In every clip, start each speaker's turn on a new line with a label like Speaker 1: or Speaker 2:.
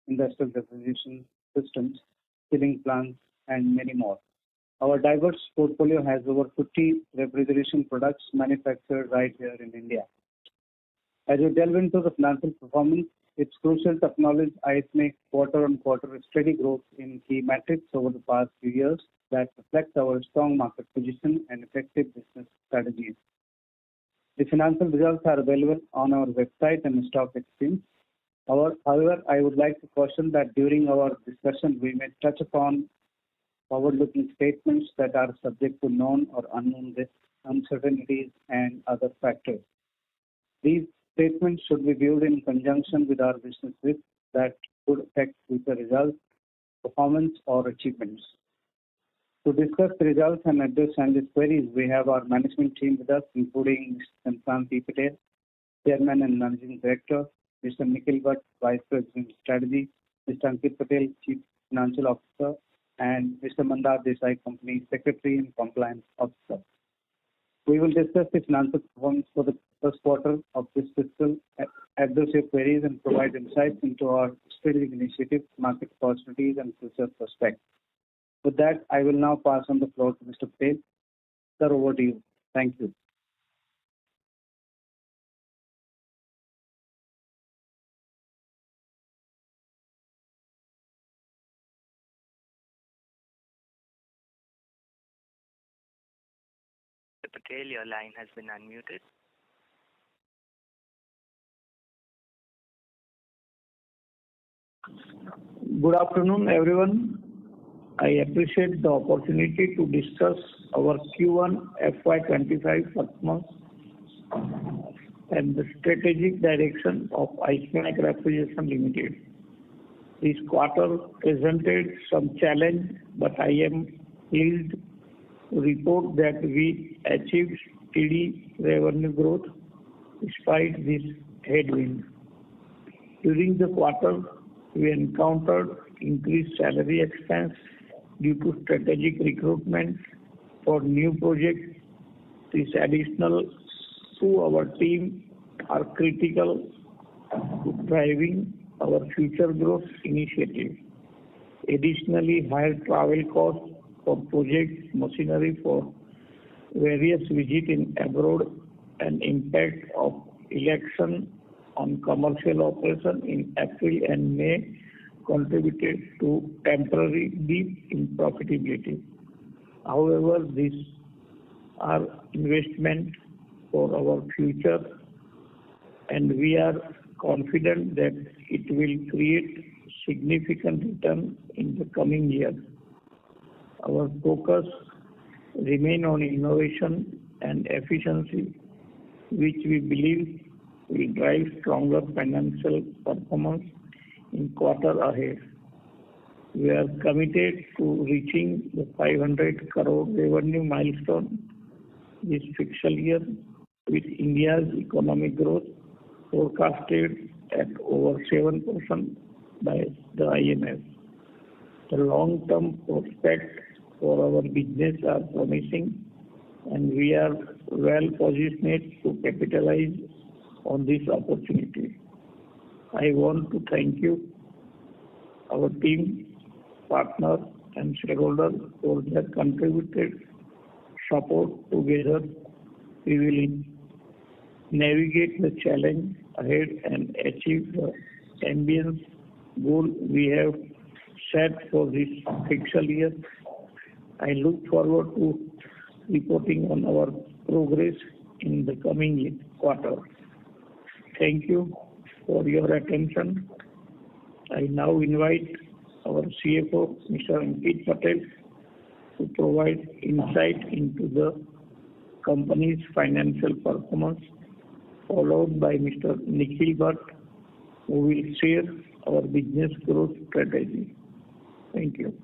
Speaker 1: industrial refrigeration systems, chilling plants, and many more. Our diverse portfolio has over 50 refrigeration products manufactured right here in India. As we delve into the financial performance, it's crucial to acknowledge ISMA quarter-on-quarter steady growth in key metrics over the past few years that reflect our strong market position and effective business strategies. The financial results are available on our website and stock exchange. However, I would like to caution that during our discussion, we may touch upon forward-looking statements that are subject to known or unknown risks, uncertainties, and other factors. These statements should be viewed in conjunction with our business risks that could affect future results, performance, or achievements. To discuss the results and address analyst queries, we have our management team with us, including Mr. Shantanu P. Patel, Chairman and Managing Director, Mr. Nikhil Bhatt, Vice President Strategy, Mr. Ankit Patel, Chief Financial Officer, and Mr. Mandar Desai, Company Secretary and Compliance Officer. We will discuss the financial performance for the first quarter of this fiscal, address your queries, and provide insights into our strategic initiatives, market opportunities, and future prospects. With that, I will now pass on the floor to Mr. Patel. Sir, over to you. Thank you.
Speaker 2: Mr. Patel, your line has been unmuted.
Speaker 3: Good afternoon, everyone. I appreciate the opportunity to discuss our Q1 FY25 performance and the strategic direction of ISMA Refrigeration Limited. This quarter presented some challenge, but I am pleased to report that we achieved steady revenue growth despite this headwind. During the quarter, we encountered increased salary expense due to strategic recruitment for new projects. This additional to our team are critical to driving our future growth initiative. Additionally, higher travel costs for projects, machinery for various visits in abroad, and impact of election on commercial operation in April and May contributed to temporary dip in profitability. However, these are investment for our future, and we are confident that it will create significant return in the coming year. Our focus remain on innovation and efficiency, which we believe will drive stronger financial performance in quarter ahead. We are committed to reaching the 500 crore revenue milestone this fiscal year, with India's economic growth forecasted at over 7% by the IMF. The long-term prospects for our business are promising, and we are well positioned to capitalize on this opportunity. I want to thank you, our team, partners, and shareholders for their contributed support. Together, we will navigate the challenge ahead and achieve the ambitious goal we have set for this fiscal year. I look forward to reporting on our progress in the coming quarter. Thank you for your attention. I now invite our CFO, Mr. Ankit Patel, to provide insight into the company's financial performance, followed by Mr. Nikhil Bhatt, who will share our business growth strategy. Thank you.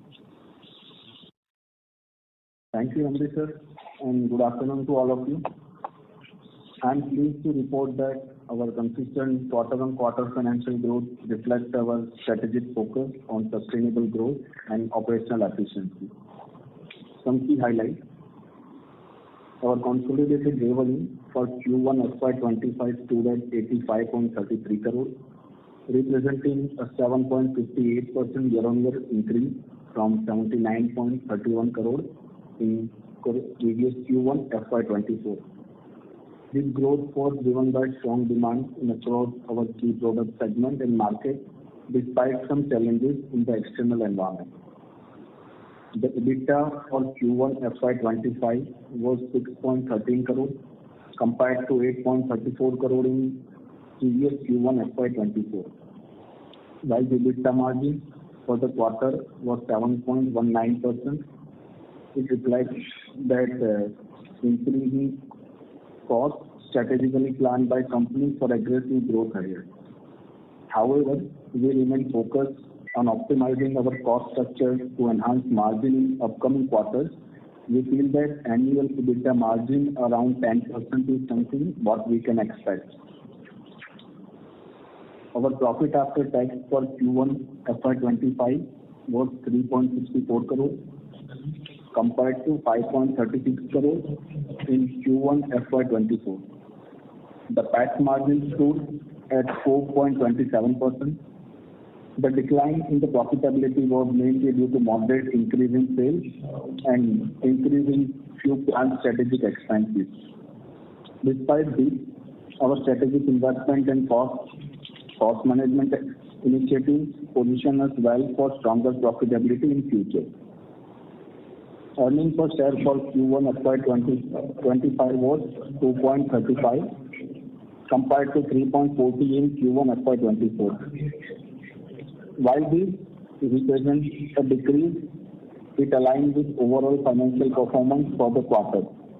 Speaker 4: Thank you, Amrit sir, and good afternoon to all of you. I am pleased to report that our consistent quarter-on-quarter financial growth reflects our strategic focus on sustainable growth and operational efficiency. Some key highlights. Our consolidated revenue for Q1 FY25 stood at 85.33 crore, representing a 7.58% year-on-year increase from 79.31 crore in previous Q1 FY24. This growth was driven by strong demand across our key product segment and market, despite some challenges in the external environment. The EBITDA for Q1 FY25 was 6.13 crore compared to 8.34 crore in previous Q1 FY24. While the EBITDA margin for the quarter was 7.19%, it reflects that increasing costs strategically planned by companies for aggressive growth areas. However, we remain focused on optimizing our cost structure to enhance margin in upcoming quarters. We feel that annual EBITDA margin around 10% is something what we can expect. Our profit after tax for Q1 FY25 was 3.64 crore compared to 5.36 crore in Q1 FY24. The PAT margin stood at 4.27%. The decline in the profitability was mainly due to moderate increase in sales and increase in few plant strategic expenses. Despite this, our strategic investment and cost management initiatives position us well for stronger profitability in future. Earnings per share for Q1 FY25 was 2.35 compared to 3.40 in Q1 FY24. While this represents a decrease, it aligns with overall financial performance for the quarter.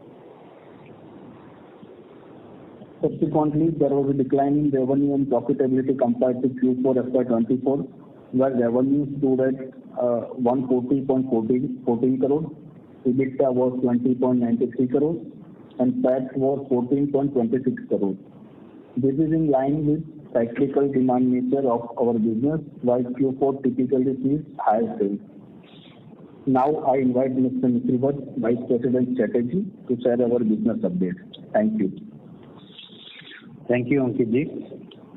Speaker 4: Subsequently, there was a decline in revenue and profitability compared to Q4 FY24, where revenue stood at 140.14 crore, EBITDA was 20.93 crore, and PAT was 14.26 crore. This is in line with cyclical demand nature of our business, while Q4 typically sees higher sales. Now I invite Mr. Nikhil Bhatt, Vice President Strategy, to share our business update. Thank you.
Speaker 1: Thank you, Ankit ji.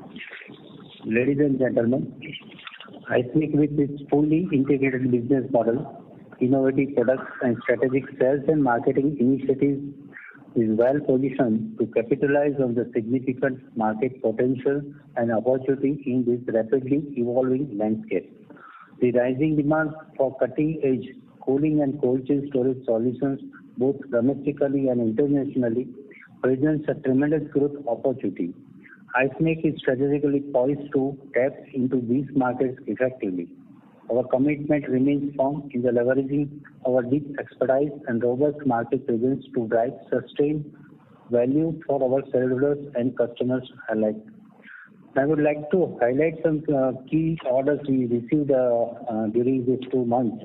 Speaker 1: Ladies and gentlemen, ICMIC with its fully integrated business model, innovative products and strategic sales and marketing initiatives is well positioned to capitalize on the significant market potential and opportunity in this rapidly evolving landscape. The rising demand for cutting-edge cooling and cold chain storage solutions, both domestically and internationally, presents a tremendous growth opportunity. ICMIC is strategically poised to tap into these markets effectively. Our commitment remains firm in the leveraging our deep expertise and robust market presence to drive sustained value for our shareholders and customers alike. I would like to highlight some key orders we received during these 2 months.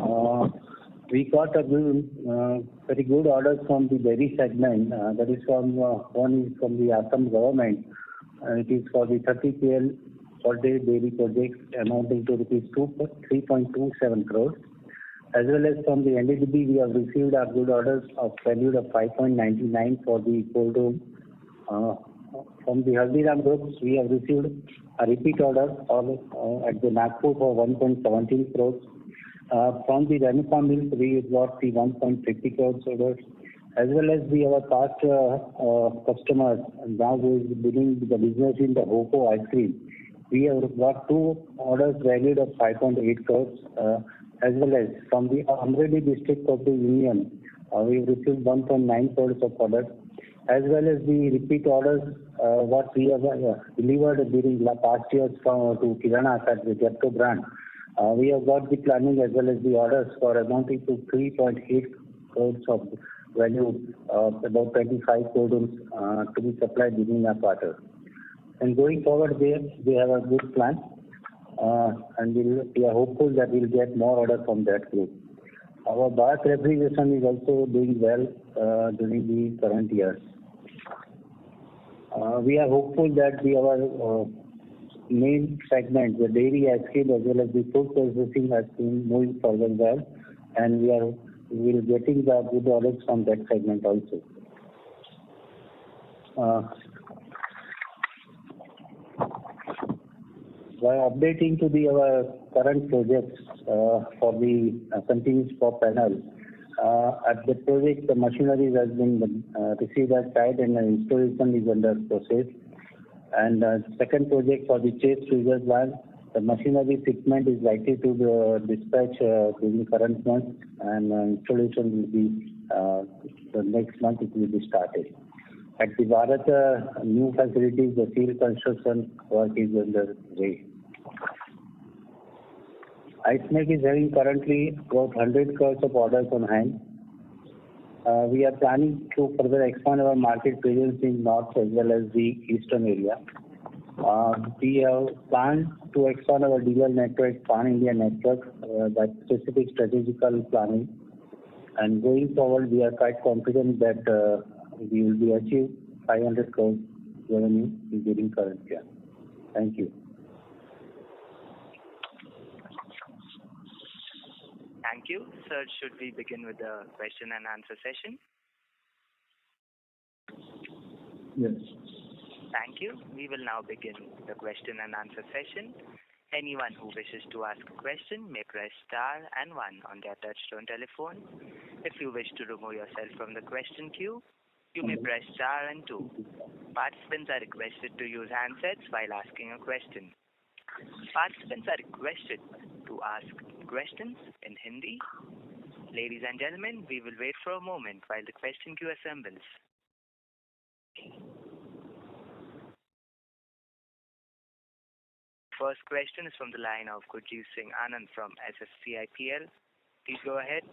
Speaker 1: We got a very good orders from the dairy segment. That is from one is from the Assam government. It is for the 30 KL per day dairy projects amounting to rupees 3.27 crores. As well as from the NDDB, we have received a good orders of value of 5.99 for the cold room. From the Haldiram Groups, we have received a repeat order at the Nagpur for 1.17 crores. From the Renuka Milk, we got the 1.50 crores orders. As well as our past customers, now who is doing the business in the Hoppo ice cream. We have got 2 orders valued of 5.8 crores, as well as from the Amreli district of the Union, we have received 1.9 crores of orders, as well as the repeat orders what we have delivered during the past years to Kirana at the Jepto brand. We have got the planning as well as the orders for amounting to 3.8 crores of value, about 25 cold to be supplied within a quarter. And going forward, they have a good plan, and we are hopeful that we'll get more orders from that group. Our Bharat Refrigeration is also doing well during the current years. We are hopeful that our main segment, the dairy ice cream as well as the food processing, has been moving forward well, and we will getting the good orders from that segment also.
Speaker 5: by updating to our current projects for the continuous pop panel. At the project, the machinery has been received as site and installation is under process. And second project for the chase freezer plant, the machinery fitment is likely to dispatch during current month, and installation will be the next month. It will be started. At the Bharat new facilities, the field construction work is under way. IceMake is having currently about 100 crores of orders on hand. We are planning to further expand our market presence in north as well as the eastern area. We have planned to expand our dealer network, pan-India network, by specific strategical planning. And going forward, we are quite confident that we will be achieve 500 crores revenue during current year. Thank you.
Speaker 2: Thank you. Sir, should we begin with the question and answer session?
Speaker 4: Yes.
Speaker 2: Thank you. We will now begin the question and answer session. Anyone who wishes to ask a question may press star and 1 on their touchtone telephone. If you wish to remove yourself from the question queue, you may press star and 2. Participants are requested to use handsets while asking a question. Participants are requested to ask questions in Hindi. Ladies and gentlemen, we will wait for a moment while the question queue assembles. First question is from the line of Gurjeet Singh Anand from SSCIPL. Please go ahead.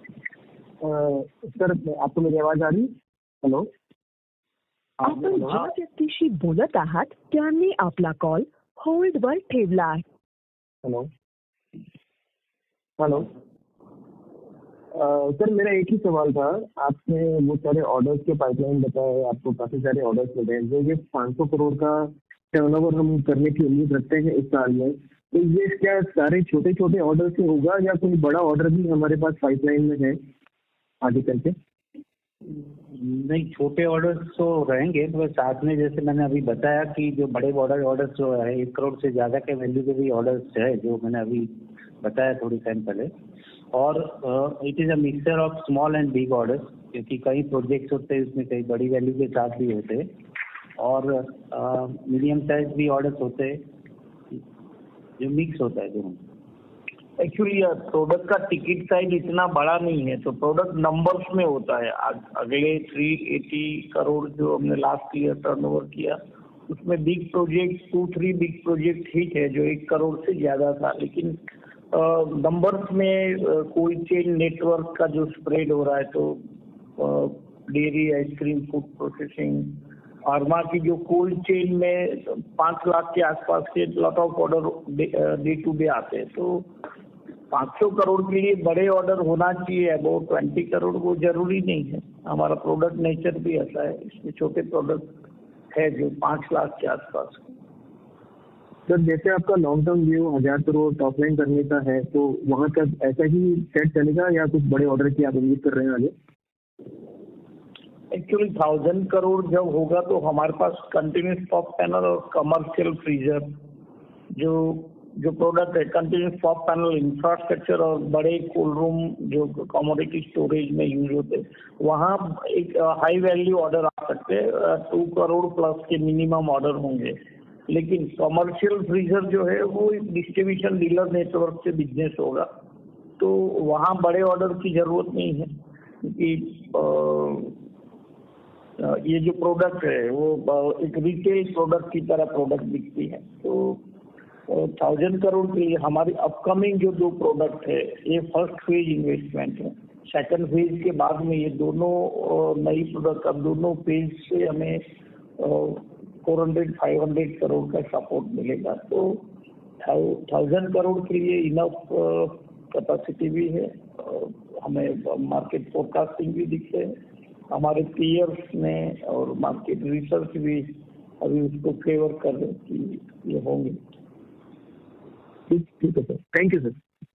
Speaker 6: Sir आपको मेरी आवाज आ रही? Hello
Speaker 7: आपण ज्या व्यक्तीशी बोलत आहात त्यांनी आपला कॉल होल्डवर ठेवला आहे.
Speaker 6: हेलो हेलो सर मेरा एक ही सवाल था. आपने वो सारे ऑर्डर्स के पाइपलाइन बताए, आपको काफी सारे ऑर्डर्स मिले हैं. जो ये 500 करोड़ का टर्नओवर हम करने की उम्मीद रखते हैं इस साल में, तो ये क्या सारे छोटे छोटे ऑर्डर से होगा या कोई बड़ा ऑर्डर भी हमारे पास पाइपलाइन में है आगे करके?
Speaker 5: नहीं, छोटे ऑर्डर्स तो रहेंगे, तो साथ में जैसे मैंने अभी बताया कि जो बड़े ऑर्डर्स जो है 1 करोड़ से ज़्यादा के वैल्यू के भी ऑर्डर्स है, जो मैंने अभी बताया थोड़ी टाइम पहले. और it is a mixture of small and big orders, क्योंकि कई प्रोजेक्ट्स होते हैं उसमें कई बड़ी वैल्यू के साथ भी होते हैं और मीडियम साइज भी ऑर्डर्स होते हैं, जो मिक्स होता है दोनों.
Speaker 3: एक्चुअली प्रोडक्ट का टिकट साइज इतना बड़ा नहीं है, तो प्रोडक्ट नंबर्स में होता है. अगले 380 करोड़ जो हमने लास्ट ईयर टर्नओवर किया, उसमें बिग प्रोजेक्ट 2-3 बिग प्रोजेक्ट ठीक है जो 1 करोड़ से ज़्यादा था, लेकिन नंबर्स में कोई चेन नेटवर्क का जो स्प्रेड हो रहा है, तो dairy, ice cream, food processing, pharma की जो कोल्ड चेन में 5 लाख के आसपास के lot of order day to day आते हैं. तो 500 करोड़ के लिए बड़े ऑर्डर होना चाहिए, अबाउट 20 करोड़ वो जरूरी नहीं है. हमारा प्रोडक्ट नेचर भी ऐसा है, इसमें छोटे प्रोडक्ट है जो 5 लाख के आसपास.
Speaker 6: सर जैसे आपका long term view 1000 crore top line करने का है, तो वहाँ तक ऐसा ही सेट चलेगा या कुछ बड़े ऑर्डर की आप उम्मीद कर रहे हैं आगे?
Speaker 3: एक्चुअली 1000 करोड़ जब होगा तो हमारे पास कंटिन्यूस पॉप पैनल और कमर्शियल फ्रीजर जो प्रोडक्ट है, कंटिन्यूस पॉप पैनल इंफ्रास्ट्रक्चर और बड़े कोल्ड रूम जो कमोडिटी स्टोरेज में यूज होते हैं, वहाँ एक हाई वैल्यू ऑर्डर आ सकते हैं. 2 करोड़ प्लस के मिनिमम ऑर्डर होंगे. लेकिन कमर्शियल फ्रीजर जो है वो एक डिस्ट्रीब्यूशन डीलर नेटवर्क से बिजनेस होगा, तो वहाँ बड़े ऑर्डर की जरूरत नहीं है, क्योंकि ये जो प्रोडक्ट है वो एक रिटेल प्रोडक्ट की तरह प्रोडक्ट बिकती है. तो 1000 करोड़ के लिए हमारी अपकमिंग जो 2 प्रोडक्ट है, ये फर्स्ट फेज इन्वेस्टमेंट है. सेकंड फेज के बाद में ये दोनों नई प्रोडक्ट, अब दोनों फेज से हमें 400-500 करोड़ का सपोर्ट मिलेगा. तो 1000 करोड़ के लिए इनफ कैपेसिटी भी है. हमें मार्केट फोरकास्टिंग भी दिखते हैं, हमारे पीयर्स ने और मार्केट रिसर्च भी अभी उसको फेवर कर रहे हैं कि ये होंगे.
Speaker 6: ठीक है sir, thank you sir.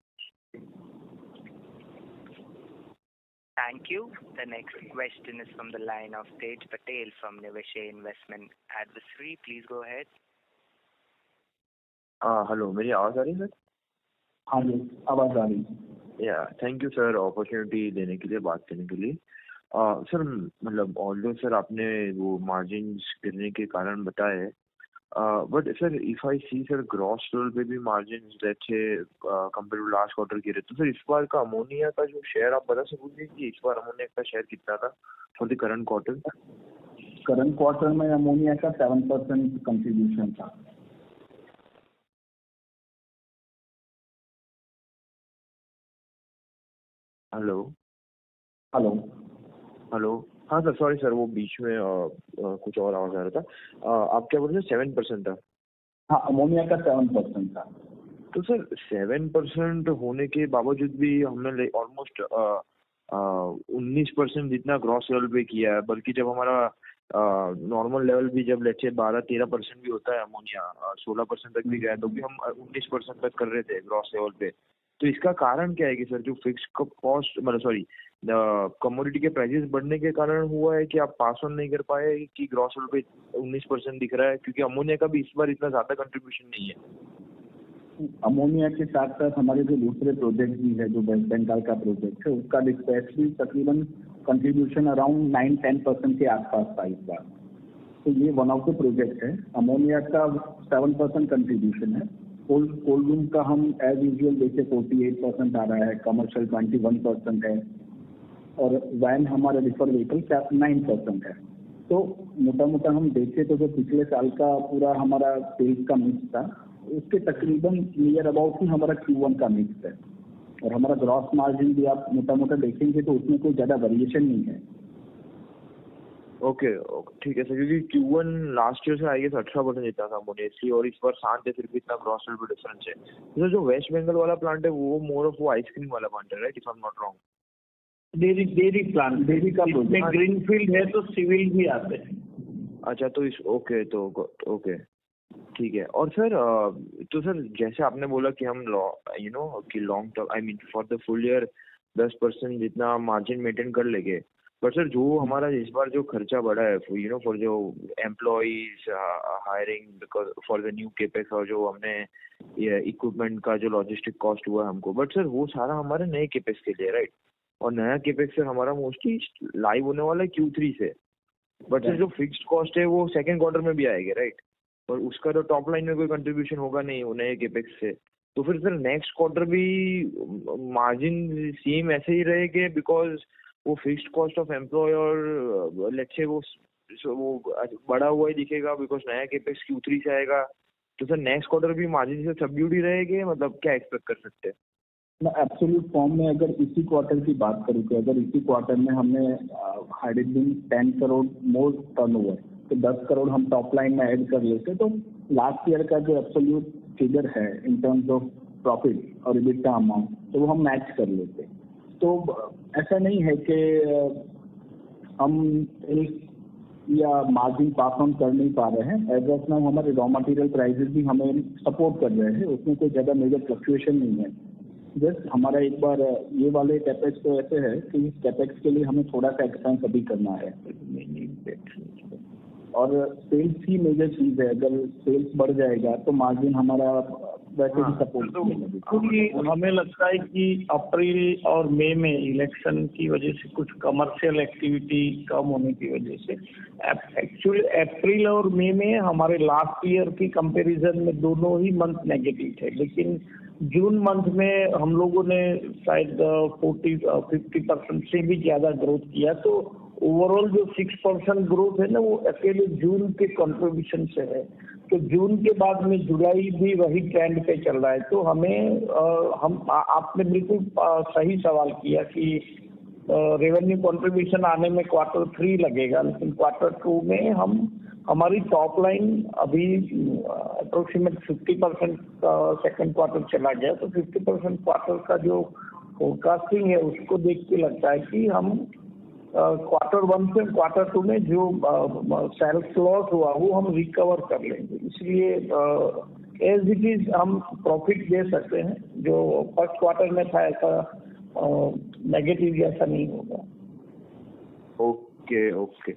Speaker 2: Thank you. The next question is from the line of Tej Patel from Niveshaay Investment Advisory. Please go ahead.
Speaker 8: Hello, मेरी आवाज़ आ रही है सर?
Speaker 4: हाँ जी, आवाज़ आ रही है।
Speaker 8: या थैंक यू सर अपॉर्चुनिटी देने के लिए, बात करने के लिए। सर मतलब ऑल्दो सर आपने वो मार्जिन्स गिरने के कारण बताए, but sir if I see sir gross level पे भी margins let's say compare to last quarter गिरे, तो सर इस बार का अमोनिया का जो शेयर आप बता सकोगे कि इस बार अमोनिया का शेयर कितना था for the current quarter?
Speaker 4: Current quarter में अमोनिया का 7% कंट्रीब्यूशन था।
Speaker 8: Hello
Speaker 4: hello.
Speaker 8: हेलो, हाँ सर, सॉरी सर, वो बीच में कुछ और आवाज़ आ रहा था। आप क्या बोल रहे थे? 7% था?
Speaker 4: हाँ, अमोनिया का 7% था।
Speaker 8: तो सर 7% होने के बावजूद भी हमने ऑलमोस्ट 19% जितना ग्रॉस लेवल पे किया है, बल्कि जब हमारा नॉर्मल लेवल भी जब लेट्स से 12-13% भी होता है अमोनिया, 16% तक भी गया, तो भी हम 19% तक कर रहे थे ग्रॉस लेवल पे। तो इसका कारण क्या है कि सर जो फिक्स कॉस्ट मतलब सॉरी कमोडिटी के प्राइसेस बढ़ने के कारण हुआ है कि आप पास ऑन नहीं कर पाए कि ग्रॉस लेवल पे 19% दिख रहा है? क्योंकि अमोनिया का भी इस बार इतना ज्यादा कंट्रीब्यूशन नहीं है।
Speaker 4: अमोनिया के साथ साथ हमारे जो दूसरे प्रोजेक्ट भी है, जो वेस्ट बंगाल का प्रोजेक्ट है, उसका डिस्पैच भी तकरीबन कंट्रीब्यूशन अराउंड 9-10% के आसपास था इस बार। तो ये वन ऑफ द प्रोजेक्ट है। अमोनिया का 7% कंट्रीब्यूशन है। कोल्ड रूम का हम एज यूजुअल देखे 48% आ रहा है, कमर्शियल 21% है, और वैन हमारे रिफर व्हीकल 9% है। तो मोटा मोटा हम देखें तो जो पिछले साल का पूरा हमारा सेल्स का मिक्स था, उसके तकरीबन नियर अबाउट ही हमारा Q1 का मिक्स है। और हमारा ग्रॉस मार्जिन भी आप मोटा मोटा देखेंगे तो उसमें कोई ज्यादा वेरिएशन नहीं है।
Speaker 8: ओके, ठीक है सर, क्योंकि Q1 लास्ट ईयर से आई गेस 18% जितना था अमोनिया, इसलिए, और इस बार 7 है, फिर भी इतना ग्रॉस लेवल पे डिफरेंस है। तो जो वेस्ट बंगाल वाला प्लांट है वो मोर ऑफ वो आइसक्रीम वाला प्लांट है, right, if I am not wrong?
Speaker 3: Dairy plant, dairy का ग्रीनफील्ड है तो सिविल भी आते हैं।
Speaker 8: अच्छा, तो इस ओके, तो ओके, ठीक है। और सर तो सर जैसे आपने बोला कि हम कि long term I mean for the full year 10% जितना मार्जिन मेंटेन कर लेंगे, बट सर जो हमारा इस बार जो खर्चा बढ़ा है फॉर जो employees hiring because for the new capex, और जो हमने इक्विपमेंट का जो लॉजिस्टिक कॉस्ट हुआ हमको, बट सर वो सारा हमारे नए केपेक्स के लिए, राइट? और नया केपेक्स सर हमारा मोस्टली लाइव होने वाला है Q3 से, बट सर जो फिक्स्ड कॉस्ट है वो सेकेंड क्वार्टर में भी आएगी, राइट? और उसका तो टॉप लाइन में कोई कंट्रीब्यूशन होगा नहीं वो नए केपेक्स से। तो फिर सर नेक्स्ट क्वार्टर भी मार्जिन सेम ऐसे ही रहेंगे बिकॉज वो फिक्स्ड कॉस्ट ऑफ एम्प्लॉय और लेट्स से वो बढ़ा हुआ ही दिखेगा बिकॉज नया केपेक्स Q3 से आएगा। तो सर नेक्स्ट क्वार्टर भी मार्जिन से सबड्यूड ही रहेंगे, मतलब क्या एक्सपेक्ट कर सकते हैं?
Speaker 4: मैं एब्सोल्यूट फॉर्म में अगर इसी क्वार्टर की बात करूँ तो अगर इसी क्वार्टर में हमने 10 करोड़ मोर टर्नओवर, तो 10 करोड़ हम टॉप लाइन में ऐड कर लेते, तो लास्ट ईयर का जो एब्सोल्यूट फिगर है इन टर्म्स ऑफ प्रॉफिट और EBITDA अमाउंट, तो वो हम मैच कर लेते। तो ऐसा नहीं है कि हम या मार्जिन पास ऑन कर नहीं पा रहे हैं। एज ऑफ नाउ हमारे रॉ मटेरियल प्राइसेस भी हमें सपोर्ट कर रहे हैं, उसमें कोई ज़्यादा मेजर फ्लक्चुएशन नहीं है। जस्ट हमारा एक बार ये वाले कैपेक्स तो ऐसे है कि इस कैपेक्स के लिए हमें थोड़ा सा एक्सपेंस अभी करना है, और सेल्स ही मेजर चीज है। अगर सेल्स बढ़ जाएगा तो मार्जिन हमारा वैसे भी सपोर्ट
Speaker 3: क्योंकि हमें लगता है कि अप्रैल और मई में इलेक्शन की वजह से कुछ कमर्शियल एक्टिविटी कम होने की वजह से एक्चुअली अप्रैल और मई में हमारे लास्ट ईयर की कंपैरिजन में दोनों ही मंथ नेगेटिव थे, लेकिन जून मंथ में हम लोगों ने शायद 40-50% से भी ज्यादा ग्रोथ किया। तो ओवरऑल जो 6% ग्रोथ है ना, वो अकेले जून के कंट्रीब्यूशन से है। तो जून के बाद में जुलाई भी वही ट्रेंड पे चल रहा है। तो हमें आपने बिल्कुल सही सवाल किया कि रेवेन्यू कंट्रीब्यूशन आने में Q3 लगेगा, लेकिन Q2 में हमारी टॉप लाइन अभी अप्रोक्सीमेट 50% सेकंड क्वार्टर चला गया, तो 50% क्वार्टर का जो फोरकास्टिंग है उसको देख के लगता है कि हम Q1 से Q2 में जो सेल्स लॉस हुआ वो हम रिकवर कर लेंगे। इसलिए एज इट इज हम प्रॉफिट दे सकते हैं, जो फर्स्ट क्वार्टर में था ऐसा नेगेटिव जैसा नहीं होगा।
Speaker 8: ओके,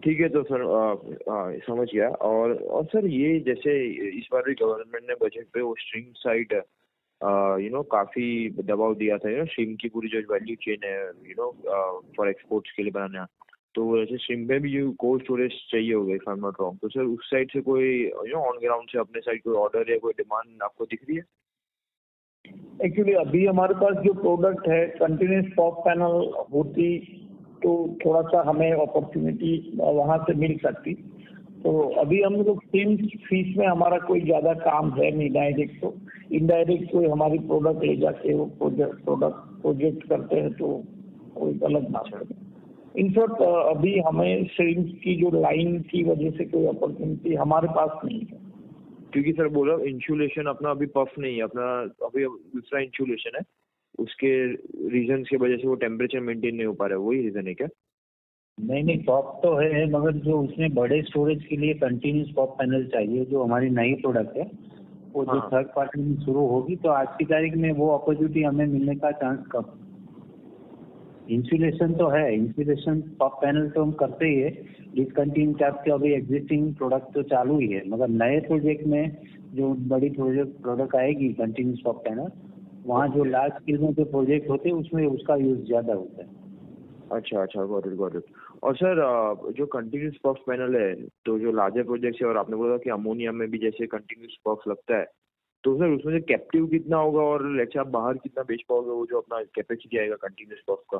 Speaker 8: ठीक है तो सर समझ गया। और सर ये जैसे इस बार भी गवर्नमेंट ने बजट पे वो श्रिम्प साइड काफी दबाव दिया था, श्रिम्प की पूरी जो वैल्यू चेन है फॉर एक्सपोर्ट्स के लिए बनाना, तो वैसे श्रिम्प में भी जो कोल्ड स्टोरेज चाहिए होगा if I am not wrong, तो सर उस साइड से कोई ऑन ग्राउंड से अपने साइड कोई ऑर्डर या कोई डिमांड आपको दिख रही है?
Speaker 3: एक्चुअली अभी हमारे पास जो प्रोडक्ट है कंटिन्यूस पॉप पैनल होती तो थोड़ा सा हमें अपॉर्चुनिटी वहाँ से मिल सकती। तो अभी हम लोग टीम फीस में हमारा कोई ज़्यादा काम है नहीं, डायरेक्ट तो इनडायरेक्ट कोई हमारी प्रोडक्ट ले जाके वो प्रोजेक्ट करते हैं तो कोई अलग बात है। इनफैक्ट अभी हमें श्रिम्प की जो लाइन की वजह से कोई अपॉर्चुनिटी हमारे पास नहीं है,
Speaker 8: क्योंकि सर बोला इंसुलेशन अपना अभी पफ नहीं है, अपना अभी दूसरा इंसुलेशन है, उसके रीजन की वजह से वो टेम्परेचर मेंटेन नहीं हो पा रहा है, वही रीजन है क्या?
Speaker 5: नहीं पॉप तो है, मगर जो उसमें बड़े स्टोरेज के लिए कंटिन्यूस पॉप पैनल चाहिए, जो हमारी नई प्रोडक्ट है वो जो थर्ड पार्टी में शुरू होगी, तो आज की तारीख में वो अपॉर्चुनिटी हमें मिलने का चांस कम। इंसुलेशन तो है, इंसुलेशन पॉप पैनल तो हम करते ही है, डिसकंटिन्यू टाइप के अभी एग्जिस्टिंग प्रोडक्ट तो चालू ही है, मगर नए प्रोजेक्ट में जो बड़ी प्रोडक्ट आएगी कंटिन्यूस पॉप पैनल, वहाँ जो लार्ज स्केल में जो प्रोजेक्ट होते हैं उसमें उसका यूज ज्यादा होता है।
Speaker 8: अच्छा गॉट इट। और सर जो कंटिन्यूस पफ पैनल है, तो जो लार्जर प्रोजेक्ट है, और आपने बोला कि अमोनिया में भी जैसे कंटिन्यूस पफ लगता है, तो सर उसमें से कैप्टिव कितना होगा और लेट्स आप बाहर कितना बेच पाओगे, वो जो अपना कैपेसिटी आएगा कंटिन्यूस पफ का?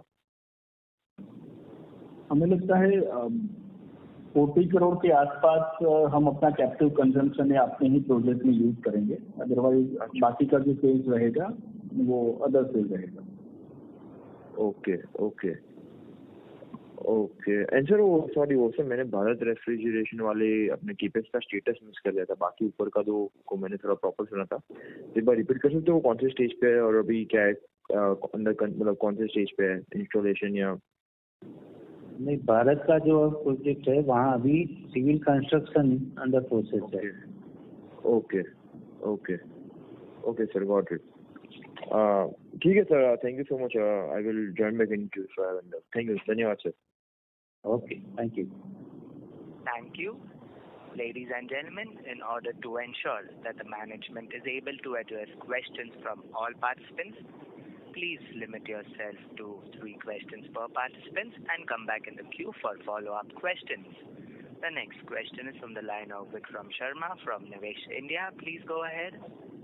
Speaker 4: हमें लगता है 40 करोड़ के आसपास हम अपना कैपिटल कंजम्पशन या अपने ही प्रोजेक्ट में यूज करेंगे, अदरवाइज बाकी का जो सेल्स रहेगा वो अदर सेल रहेगा।
Speaker 8: ओके एंड सर वो सर मैंने भारत रेफ्रिजरेशन वाले अपने कीपेक्स का स्टेटस मिस कर दिया था, बाकी ऊपर का दो को मैंने थोड़ा प्रॉपर सुना था, एक बार रिपीट कर सकते हो वो कौन से स्टेज पे है और अभी क्या है अंदर, मतलब कौन से स्टेज पे है इंस्टॉलेशन या?
Speaker 5: नहीं, भारत का जो प्रोजेक्ट है वहाँ अभी सिविल कंस्ट्रक्शन अंडर प्रोसेस है।
Speaker 8: Okay sir, got it. ठीक है sir, thank you so much, I will join back in to thank you, धन्यवाद sir.
Speaker 5: Okay, thank you.
Speaker 2: Thank you. Ladies and gentlemen, in order to ensure that the management is able to address questions from all participants, please limit yourself to 3 questions per participant and come back in the queue for follow-up questions. The next question is from the line of Vikram Sharma from Nivesh India. Please go ahead.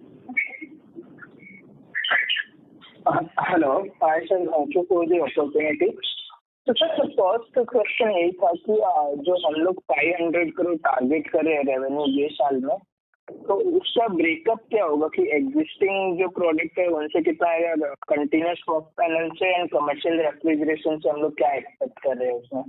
Speaker 9: Hello. Hi sir, thank you for the opportunity. तो sir first question यही था कि जो हम लोग 500 crore target कर रहे हैं रेवेन्यू ये साल में, तो उसका ब्रेकअप क्या होगा कि एग्जिस्टिंग जो प्रोडक्ट है उनसे कितना आएगा, कंटिन्यूस पॉप पैनल से एंड कमर्शियल रेफ्रिजरेशन से हम लोग क्या एक्सपेक्ट कर रहे हैं उसमें?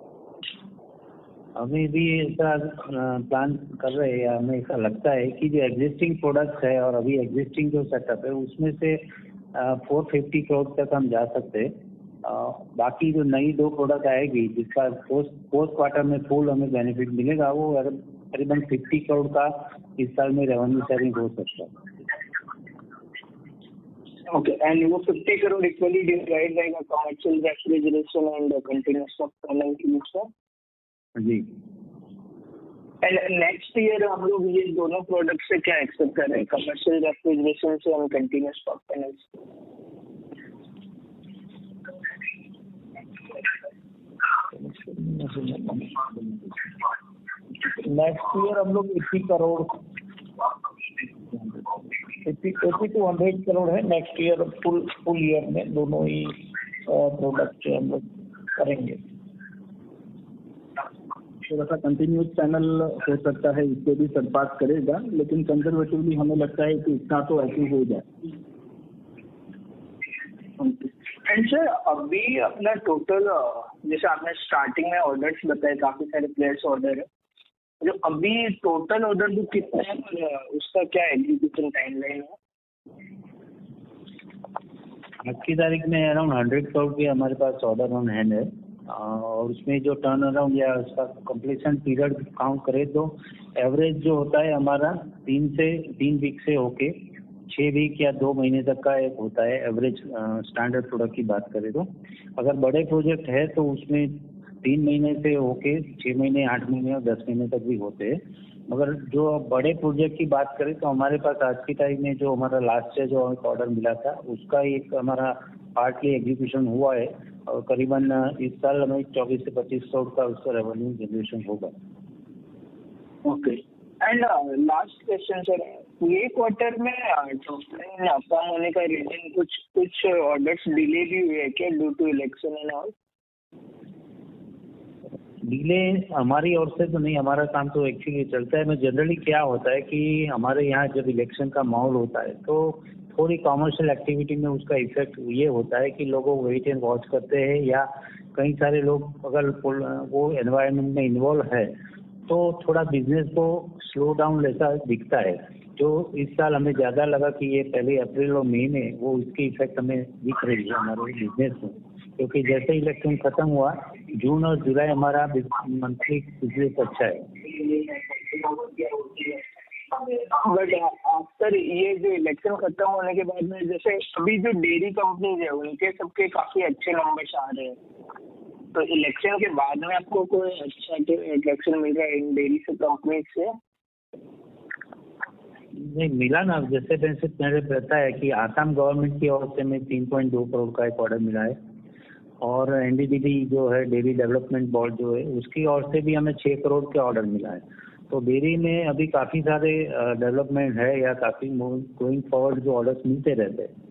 Speaker 5: हमें भी ऐसा प्लान कर रहे हैं, हमें ऐसा लगता है कि जो एग्जिस्टिंग प्रोडक्ट्स है और अभी एग्जिस्टिंग जो सेटअप है उसमें से 450 करोड़ तक हम जा सकते हैं। बाकी जो नई 2 प्रोडक्ट आएगी जिसका फोर्थ क्वार्टर में फुल हमें बेनिफिट मिलेगा, वो करीबन 50 करोड़ का इस साल में रेवेन्यू शेयरिंग हो सकता है।
Speaker 9: ओके, एंड वो 50 करोड़ इक्वली डिवाइड रहेगा commercial refrigeration and continuous puf panel के बीच में?
Speaker 5: जी।
Speaker 9: एंड नेक्स्ट ईयर हम लोग ये दोनों प्रोडक्ट से क्या एक्सपेक्ट कर रहे हैं, कमर्शियल रेफ्रिजरेशन से और कंटिन्यूस पॉप पैनल से?
Speaker 3: नेक्स्ट ईयर हम लोग 80 करोड़ 80 to 100 करोड़ है नेक्स्ट ईयर, फुल ईयर में दोनों ही प्रोडक्ट हम लोग करेंगे।
Speaker 4: थोड़ा सा कंटिन्यूस पैनल हो सकता है, इससे भी सरपास करेगा, लेकिन कंजर्वेटिवली हमें लगता है कि इतना तो ऐसे हो जाए।
Speaker 9: एंड सर अभी अपना टोटल, जैसे आपने स्टार्टिंग में ऑर्डर्स बताए, काफी सारे प्लेयर्स ऑर्डर है, जो अभी टोटल ऑर्डर बुक कितना है और उसका क्या एग्जीक्यूशन टाइमलाइन है?
Speaker 5: आज की तारीख में अराउंड 100 करोड़ के हमारे पास ऑर्डर ऑन हैंड है, और उसमें जो टर्न अराउंड या उसका कंप्लीशन पीरियड काउंट करें तो एवरेज जो होता है हमारा 3 वीक से होके 6 वीक या 2 महीने तक का एक होता है एवरेज। स्टैंडर्ड प्रोडक्ट की बात करें तो अगर बड़े प्रोजेक्ट है तो उसमें
Speaker 10: 3 महीने से होके 6 महीने, 8 महीने और 10 महीने तक भी होते हैं। मगर जो बड़े प्रोजेक्ट की बात करें तो हमारे पास आज की तारीख में जो हमारा लास्ट ईयर जो ऑर्डर मिला था उसका एक हमारा पार्टली एग्जीक्यूशन हुआ है और करीबन इस साल हमें 24 से 25 करोड़ का उसका रेवेन्यू जनरेशन होगा।
Speaker 9: Okay, and last question sir, ये क्वार्टर में टॉप लाइन कम होने का रीजन कुछ ऑर्डर्स डिले भी हुए हैं क्या due to election and all?
Speaker 10: Delay हमारी ओर से तो नहीं, हमारा काम तो एक्चुअली चलता है। मैं जनरली क्या होता है कि हमारे यहाँ जब इलेक्शन का माहौल होता है तो थोड़ी कॉमर्शियल एक्टिविटी में उसका इफेक्ट ये होता है कि लोगों वेट एंड वॉच करते हैं, या कई सारे लोग अगर वो एनवायरनमेंट में इन्वॉल्व है तो थोड़ा बिजनेस को स्लो डाउन जैसा दिखता है। जो इस साल हमें ज़्यादा लगा कि ये पहले अप्रैल और मई में वो इसकी इफेक्ट हमें दिख रही है हमारे बिजनेस में, क्योंकि जैसे इलेक्शन खत्म हुआ जून और जुलाई हमारा मंथली बिजनेस अच्छा है।
Speaker 9: बट आफ्टर ये जो इलेक्शन खत्म होने के बाद में जैसे अभी जो डेयरी कंपनीज है उनके सबके काफी अच्छे नंबर्स आ रहे हैं, तो इलेक्शन के बाद में आपको कोई अच्छा इलेक्शन मिल रहा है इन डेयरी से कंपनीज से?
Speaker 10: नहीं मिला ना, जैसे मैंने बताया कि आसाम गवर्नमेंट की ओर से हमें 3.2 करोड़ का एक ऑर्डर मिला है और एनडीडीबी जो है डेयरी डेवलपमेंट बोर्ड जो है उसकी ओर से भी हमें 6 करोड़ के ऑर्डर मिला है। तो डेयरी में अभी काफ़ी सारे डेवलपमेंट है या काफ़ी गोइंग फॉरवर्ड जो ऑर्डर्स मिलते रहते हैं।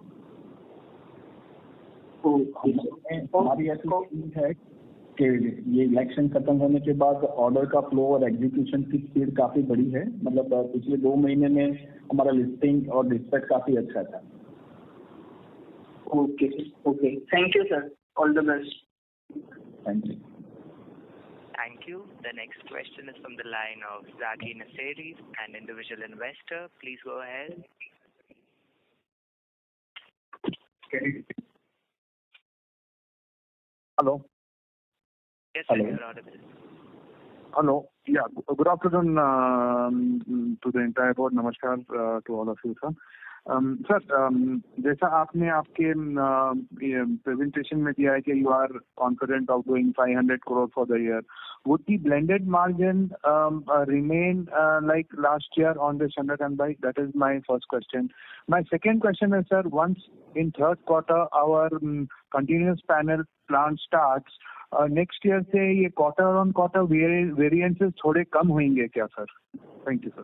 Speaker 4: हमारी ऐसी है कि ये इलेक्शन खत्म होने के बाद ऑर्डर का फ्लो और एग्जीक्यूशन की स्पीड काफ़ी बड़ी है। मतलब पिछले 2 महीने में हमारा लिस्टिंग और डिस्पैच काफ़ी अच्छा था।
Speaker 9: Okay, thank you sir, all the best.
Speaker 4: Thank you.
Speaker 2: Thank you. The next question is from the line of Zaki Naseri, an individual investor. Please go ahead.
Speaker 11: Hello.
Speaker 2: Yes, sir, you're audible.
Speaker 11: Hello. Yeah. Good afternoon to the entire board. Namaskar to all of you, sir. Sir जैसा आपने आपके presentation में दिया है कि you are confident of doing 500 crore for the year, would the blended margin remain like last year on this 100 bike? That is my first question. My second question is, sir, once in third quarter our continuous panel plant starts, next year से ये quarter on quarter variances थोड़े कम होंगे क्या sir? Thank you, sir.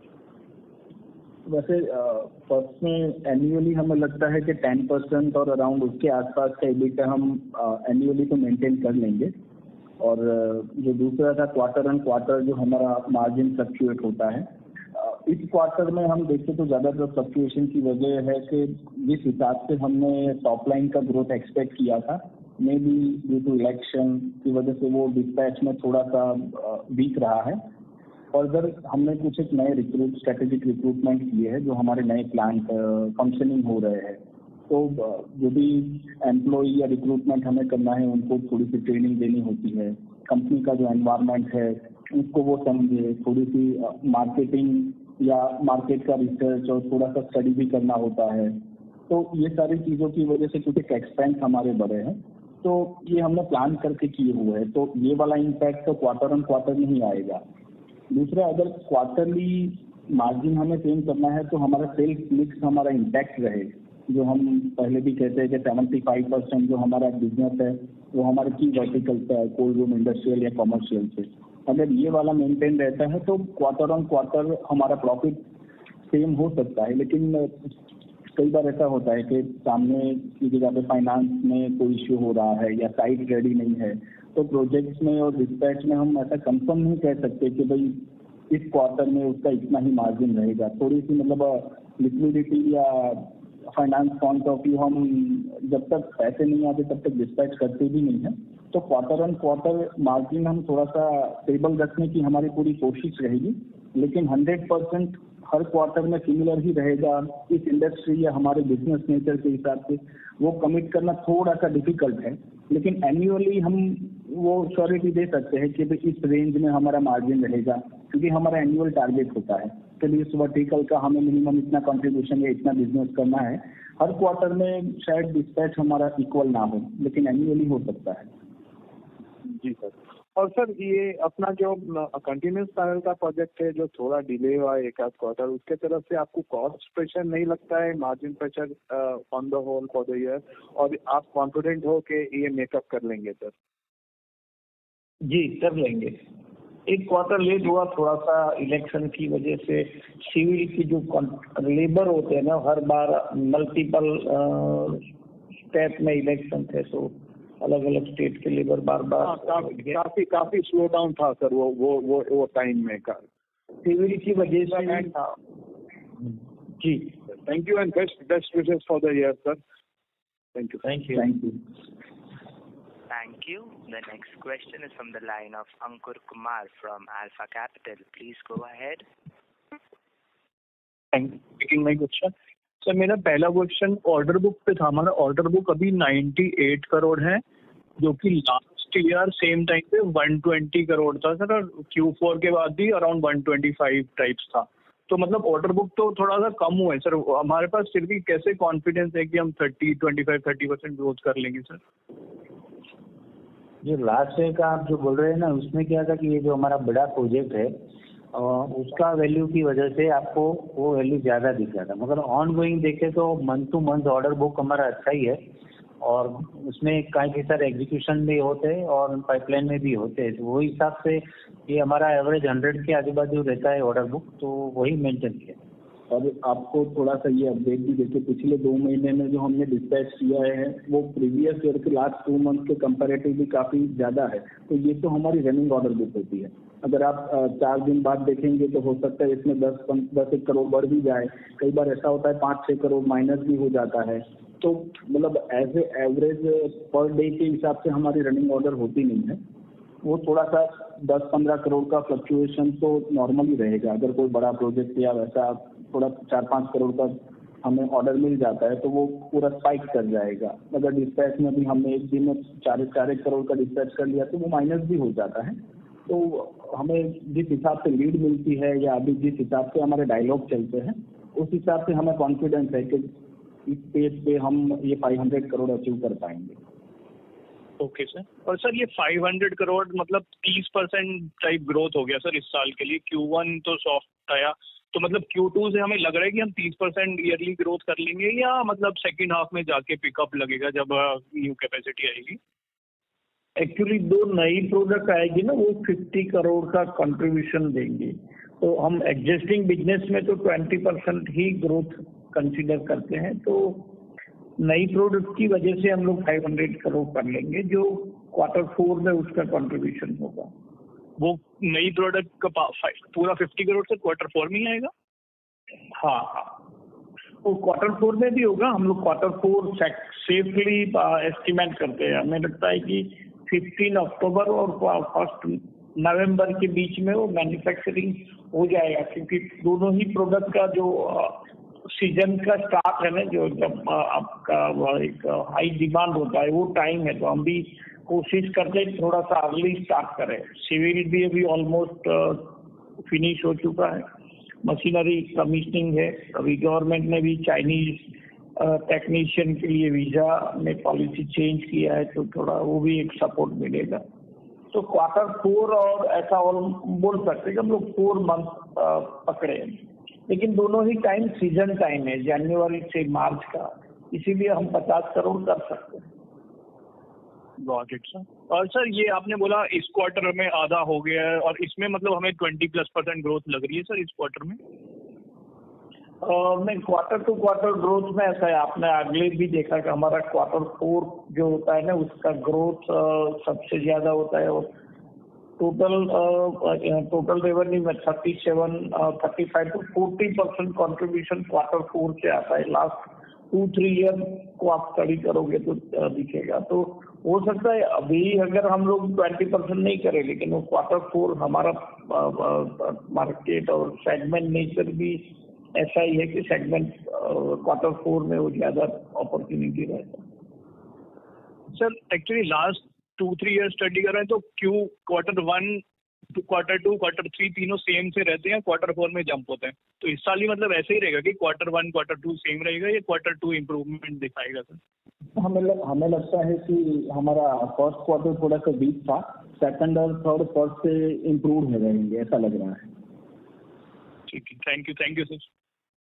Speaker 4: वैसे first में annually हमें लगता है कि 10% और अराउंड उसके आसपास का EBITDA हम एनुअली तो मेंटेन कर लेंगे। और जो दूसरा था क्वार्टर ऑन क्वार्टर जो हमारा मार्जिन फ्लक्चुएट होता है, इस क्वार्टर में हम देखें तो ज़्यादातर फ्लक्चुएशन की वजह है कि जिस हिसाब से हमने टॉप लाइन का ग्रोथ एक्सपेक्ट किया था, maybe due to election की वजह से वो डिस्पैच में थोड़ा सा वीक रहा है। फर्दर हमने कुछ एक नए स्ट्रेटेजिक रिक्रूटमेंट किए हैं जो हमारे नए प्लांट फंक्शनिंग हो रहे हैं। तो जो भी एम्प्लॉय या रिक्रूटमेंट हमें करना है उनको थोड़ी सी ट्रेनिंग देनी होती है। कंपनी का जो एनवायरनमेंट है उसको वो समझे, थोड़ी सी मार्केटिंग या मार्केट का रिसर्च और थोड़ा सा स्टडी भी करना होता है। तो ये सारी चीज़ों की वजह से कुछ एक एक्सपेंस हमारे बढ़े हैं, तो ये हमने प्लान करके किए हुए हैं। तो ये वाला इम्पैक्ट तो क्वार्टर ऑन क्वार्टर नहीं आएगा। दूसरा, अगर क्वार्टरली मार्जिन हमें सेम करना है तो हमारा सेल्स मिक्स हमारा इंटैक्ट रहे। जो हम पहले भी कहते हैं कि 75% जो हमारा बिजनेस है वो हमारे की वर्टिकल से है, कोल्ड रूम, इंडस्ट्रियल या कमर्शियल से। अगर ये वाला मेंटेन रहता है तो क्वार्टर ऑन क्वार्टर हमारा प्रॉफिट सेम हो सकता है। लेकिन कई बार ऐसा होता है कि सामने की जगह पे फाइनेंस में कोई इश्यू हो रहा है या साइट रेडी नहीं है, तो प्रोजेक्ट्स में और डिस्पैच में हम ऐसा कंफर्म नहीं कह सकते कि भाई इस क्वार्टर में उसका इतना ही मार्जिन रहेगा। थोड़ी सी मतलब लिक्विडिटी या फाइनेंस पॉइंट ऑफ व्यू हम जब तक पैसे नहीं आते तब तक डिस्पैच करते भी नहीं है। तो क्वार्टर ऑन क्वार्टर मार्जिन हम थोड़ा सा स्टेबल रखने की हमारी पूरी कोशिश रहेगी, लेकिन 100% हर क्वार्टर में सिमिलर ही रहेगा इस इंडस्ट्री या हमारे बिजनेस नेचर के हिसाब से वो कमिट करना थोड़ा सा डिफिकल्ट है। लेकिन एनुअली हम वो श्योरिटी दे सकते हैं कि इस रेंज में हमारा मार्जिन रहेगा, क्योंकि हमारा एनुअल टारगेट होता है कि इस वर्टिकल का हमें मिनिमम इतना कंट्रीब्यूशन या इतना बिजनेस करना है। हर क्वार्टर में शायद डिस्पैच हमारा इक्वल ना हो, लेकिन एनुअली हो सकता है।
Speaker 11: जी सर। और सर ये अपना जो कंटिन्यूस पैनल का प्रोजेक्ट है जो थोड़ा डिले हुआ है एक आध क्वार्टर, उसके तरफ से आपको कॉस्ट प्रेशर नहीं लगता है, margin pressure on the whole for the year, और आप कॉन्फिडेंट हो कि ये मेकअप कर लेंगे सर?
Speaker 3: जी कर लेंगे। एक क्वार्टर लेट हुआ थोड़ा सा इलेक्शन की वजह से। सिविल की जो लेबर होते हैं ना, हर बार मल्टीपल स्टेट में इलेक्शन थे, तो अलग अलग स्टेट के लेबर बार
Speaker 11: काफी स्लो डाउन था सर वो टाइम में का
Speaker 3: सिविल की वजह से था। जी
Speaker 11: thank you and best wishes for the year sir. Thank you.
Speaker 2: Thank you. The next question is from the line of Ankur Kumar from Alpha Capital. Please go ahead.
Speaker 12: Thank you for taking my question. Sir मेरा पहला question order book पे था। हमारा order book अभी 98 करोड़ है, जो कि last year same time पे 120 करोड़ था सर, और Q4 के बाद भी अराउंड 125 टाइप्स था। तो मतलब ऑर्डर बुक तो थोड़ा सा कम हुआ है सर हमारे पास, फिर भी कैसे कॉन्फिडेंस है कि हम 30% ग्रोथ कर लेंगे सर?
Speaker 10: जो लास्ट ईयर का आप जो बोल रहे हैं ना, उसमें क्या था कि ये जो हमारा बड़ा प्रोजेक्ट है उसका वैल्यू की वजह से आपको वो वैल्यू ज़्यादा दिख रहा था, मगर ऑन गोइंग देखे तो month to month order book हमारा अच्छा ही है, और उसमें काफ़ी सारे एग्जीक्यूशन भी होते हैं और पाइपलाइन में भी होते हैं, तो वो हिसाब से ये हमारा एवरेज 100 के आजू बाजू रहता है ऑर्डर बुक, तो वही मेंटेन किया।
Speaker 4: और आपको थोड़ा सा ये अपडेट भी देखिए, पिछले 2 महीने में जो हमने डिस्पैच किया है वो प्रीवियस ईयर के लास्ट 2 मंथ के कंपैरेटिवली काफ़ी ज़्यादा है, तो ये तो हमारी रनिंग ऑर्डर बुक होती है। अगर आप 4 दिन बाद देखेंगे तो हो सकता है इसमें 10-1 करोड़ बढ़ भी जाए, कई बार ऐसा होता है 5-6 करोड़ माइनस भी हो जाता है, तो मतलब as a average per day के हिसाब से हमारी रनिंग ऑर्डर होती नहीं है। वो थोड़ा सा 10-15 करोड़ का फ्लक्चुएशन तो नॉर्मली रहेगा। अगर कोई बड़ा प्रोजेक्ट या वैसा थोड़ा 4-5 करोड़ का हमें ऑर्डर मिल जाता है तो वो पूरा स्पाइक कर जाएगा। अगर डिस्पैच में भी हमने एक दिन में 4 करोड़ का डिस्पैच कर लिया तो वो माइनस भी हो जाता है। तो हमें जिस हिसाब से लीड मिलती है या अभी जिस हिसाब से हमारे डायलॉग चलते हैं, उस हिसाब से हमें कॉन्फिडेंस है कि इस पेज पे हम ये 500 करोड़ अचीव कर पाएंगे।
Speaker 12: Okay sir. और सर ये 500 करोड़ मतलब 30% टाइप ग्रोथ हो गया सर इस साल के लिए। Q1 तो सॉफ्ट आया, तो मतलब Q2 से हमें लग रहा है कि हम 30% ईयरली ग्रोथ कर लेंगे, या मतलब सेकंड हाफ में जाके पिकअप लगेगा जब न्यू कैपेसिटी आएगी?
Speaker 3: एक्चुअली 2 नई प्रोडक्ट आएगी ना, वो 50 करोड़ का कंट्रीब्यूशन देंगी, तो हम एग्जिस्टिंग बिजनेस में तो 20% ही ग्रोथ कंसीडर करते हैं, तो नई प्रोडक्ट की वजह से हम लोग 500 करोड़ कर लेंगे, जो Q4 में उसका कंट्रीब्यूशन होगा।
Speaker 12: वो नई प्रोडक्ट का पूरा 50 करोड़ से Q4 में ही आएगा?
Speaker 3: हाँ, वो Q4 में भी होगा। हम लोग Q4 सेफली एस्टिमेट करते हैं। हमें लगता है कि 15 अक्टूबर और 1 नवंबर के बीच में वो मैन्युफैक्चरिंग हो जाएगा, क्योंकि दोनों ही प्रोडक्ट का जो सीजन का स्टार्ट है ना, जो जब आपका एक हाई डिमांड होता है वो टाइम है, तो हम भी कोशिश करते हैं थोड़ा सा अर्ली स्टार्ट करें। सिविल भी अभी ऑलमोस्ट फिनिश हो चुका है, मशीनरी कमीशनिंग है। अभी गवर्नमेंट ने भी चाइनीज टेक्नीशियन के लिए वीजा में पॉलिसी चेंज किया है, तो थोड़ा वो भी एक सपोर्ट मिलेगा। तो Q4 और ऐसा और बोल सकते हैं कि हम लोग 4 मंथ पकड़े, लेकिन दोनों ही टाइम सीजन टाइम है, जनवरी से मार्च का, इसीलिए हम 50 करोड़ कर सकते हैं।
Speaker 12: Got it sir. और सर ये आपने बोला इस क्वार्टर में आधा हो गया है, और इसमें मतलब हमें 20+% ग्रोथ लग रही है सर इस क्वार्टर में?
Speaker 3: नहीं, क्वार्टर टू क्वार्टर ग्रोथ में ऐसा है, आपने अगले भी देखा कि हमारा Q4 जो होता है ना, उसका ग्रोथ सबसे ज्यादा होता है, और टोटल रेवेन्यू में 35 to 40% कंट्रीब्यूशन Q4 से आता है। लास्ट 2-3 ईयर को आप स्टडी करोगे तो दिखेगा। तो हो सकता है अभी अगर हम लोग 20% नहीं करें, लेकिन वो Q4 हमारा मार्केट और सेगमेंट नेचर भी ऐसा ही है कि सेगमेंट Q4 में वो ज्यादा अपॉर्चुनिटी रहता है।
Speaker 12: Sir actually last 2-3 year study कर रहे हैं तो Q1 Q2 Q3 तीनों सेम से रहते हैं, Q4 में जंप होते हैं, तो इस साल ही मतलब ऐसे ही रहेगा कि Q1 Q2 सेम रहेगा या Q2 इम्प्रूवमेंट दिखाएगा सर?
Speaker 6: हमें लगता है कि हमारा फर्स्ट क्वार्टर थोड़ा सा वीक था, सेकंड और थर्ड फर्स्ट से इम्प्रूव हो जाएंगे ऐसा लग रहा है।
Speaker 12: ठीक है, thank you sir.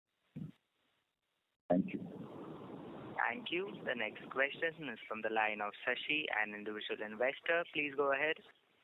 Speaker 6: Thank you.
Speaker 2: Thank you. The next question is from the line of Sashi, an individual investor. Please go ahead.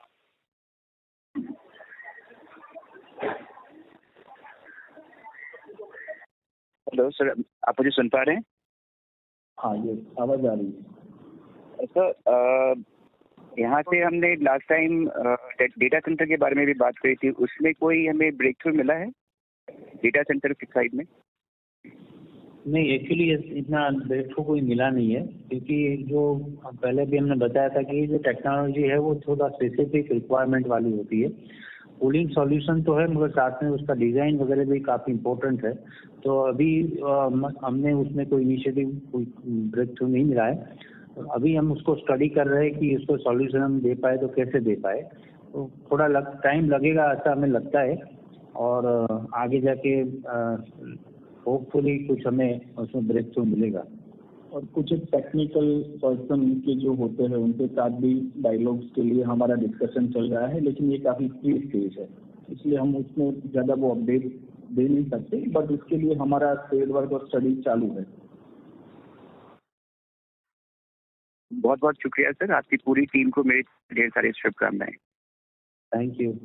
Speaker 13: Hello sir, आप मुझे सुन पा रहे हैं?
Speaker 6: हाँ, ये आवाज आ रही है।
Speaker 13: सर, यहाँ से हमने लास्ट टाइम डेटा सेंटर के बारे में भी बात करी थी, उसमें कोई हमें ब्रेक थ्रू मिला है डेटा सेंटर की साइड में?
Speaker 10: नहीं, एक्चुअली इतना ब्रेक थ्रू कोई मिला नहीं है, क्योंकि जो पहले भी हमने बताया था कि जो टेक्नोलॉजी है वो थोड़ा स्पेसिफिक रिक्वायरमेंट वाली होती है। कूलिंग सॉल्यूशन तो है, मगर साथ में उसका डिज़ाइन वगैरह भी काफ़ी इम्पोर्टेंट है। तो अभी हमने उसमें कोई इनिशिएटिव, कोई ब्रेक थ्रू नहीं मिला है। अभी हम उसको स्टडी कर रहे हैं कि उसको सॉल्यूशन हम दे पाए तो कैसे दे पाए। तो थोड़ा टाइम लगेगा ऐसा हमें लगता है, और आगे जाके होपफुली कुछ हमें उसमें ब्रेक थ्रू मिलेगा।
Speaker 6: और कुछ टेक्निकल पर्सन के जो होते हैं उनके साथ भी डायलॉग्स के लिए हमारा डिस्कशन चल रहा है, लेकिन ये काफ़ी प्री स्टेज है, इसलिए हम उसमें ज़्यादा वो अपडेट दे नहीं सकते, बट उसके लिए हमारा फील्ड वर्क और स्टडी चालू है।
Speaker 13: बहुत बहुत शुक्रिया सर, आपकी पूरी टीम को मेरी ढेर सारी शुभकामनाएं।
Speaker 10: Thank you.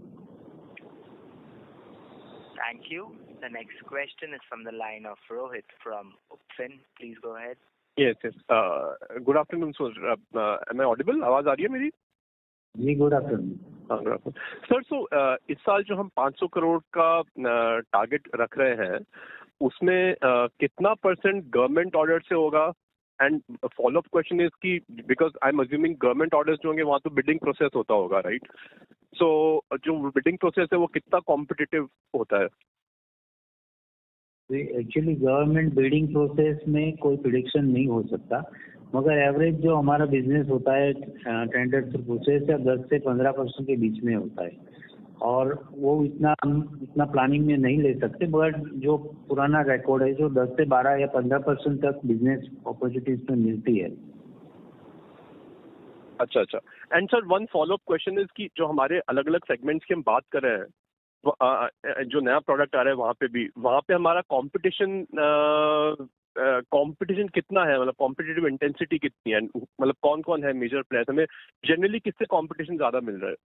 Speaker 2: Thank you. The next question is from the line of Rohit from Upfin. Please go ahead.
Speaker 14: Yes. Good afternoon, sir. Am I audible? आवाज आ रही है मेरी?
Speaker 10: जी, good afternoon.
Speaker 14: Good afternoon sir. इस साल जो हम 500 करोड़ का टारगेट रख रहे हैं, उसमें कितना % गवर्नमेंट ऑर्डर से होगा? एंड फॉलोअप क्वेश्चन इज कि because I am assuming government orders जो होंगे वहाँ तो बिडिंग प्रोसेस होता होगा, राइट? सो जो बिडिंग प्रोसेस है वो कितना कॉम्पिटिटिव होता है?
Speaker 10: एक्चुअली गवर्नमेंट बिडिंग प्रोसेस में कोई प्रिडिक्शन नहीं हो सकता, मगर एवरेज जो हमारा बिजनेस होता है टेंडर थ्रू प्रोसेस या 10 से 15% के बीच में होता है, और वो इतना प्लानिंग में नहीं ले सकते, मगर जो पुराना रिकॉर्ड है जो 10 से 12 या 15% तक बिजनेस अपॉर्चुनिटीज में मिलती है।
Speaker 14: अच्छा। And sir, one follow up question is कि जो हमारे अलग अलग सेगमेंट्स की हम बात कर रहे हैं, जो नया प्रोडक्ट आ रहा है वहाँ पे हमारा कंपटीशन कितना है? मतलब कॉम्पिटिटिव इंटेंसिटी कितनी है? मतलब कौन कौन है मेजर प्लेयर्स? हमें जनरली किससे कंपटीशन ज्यादा मिल रहा है?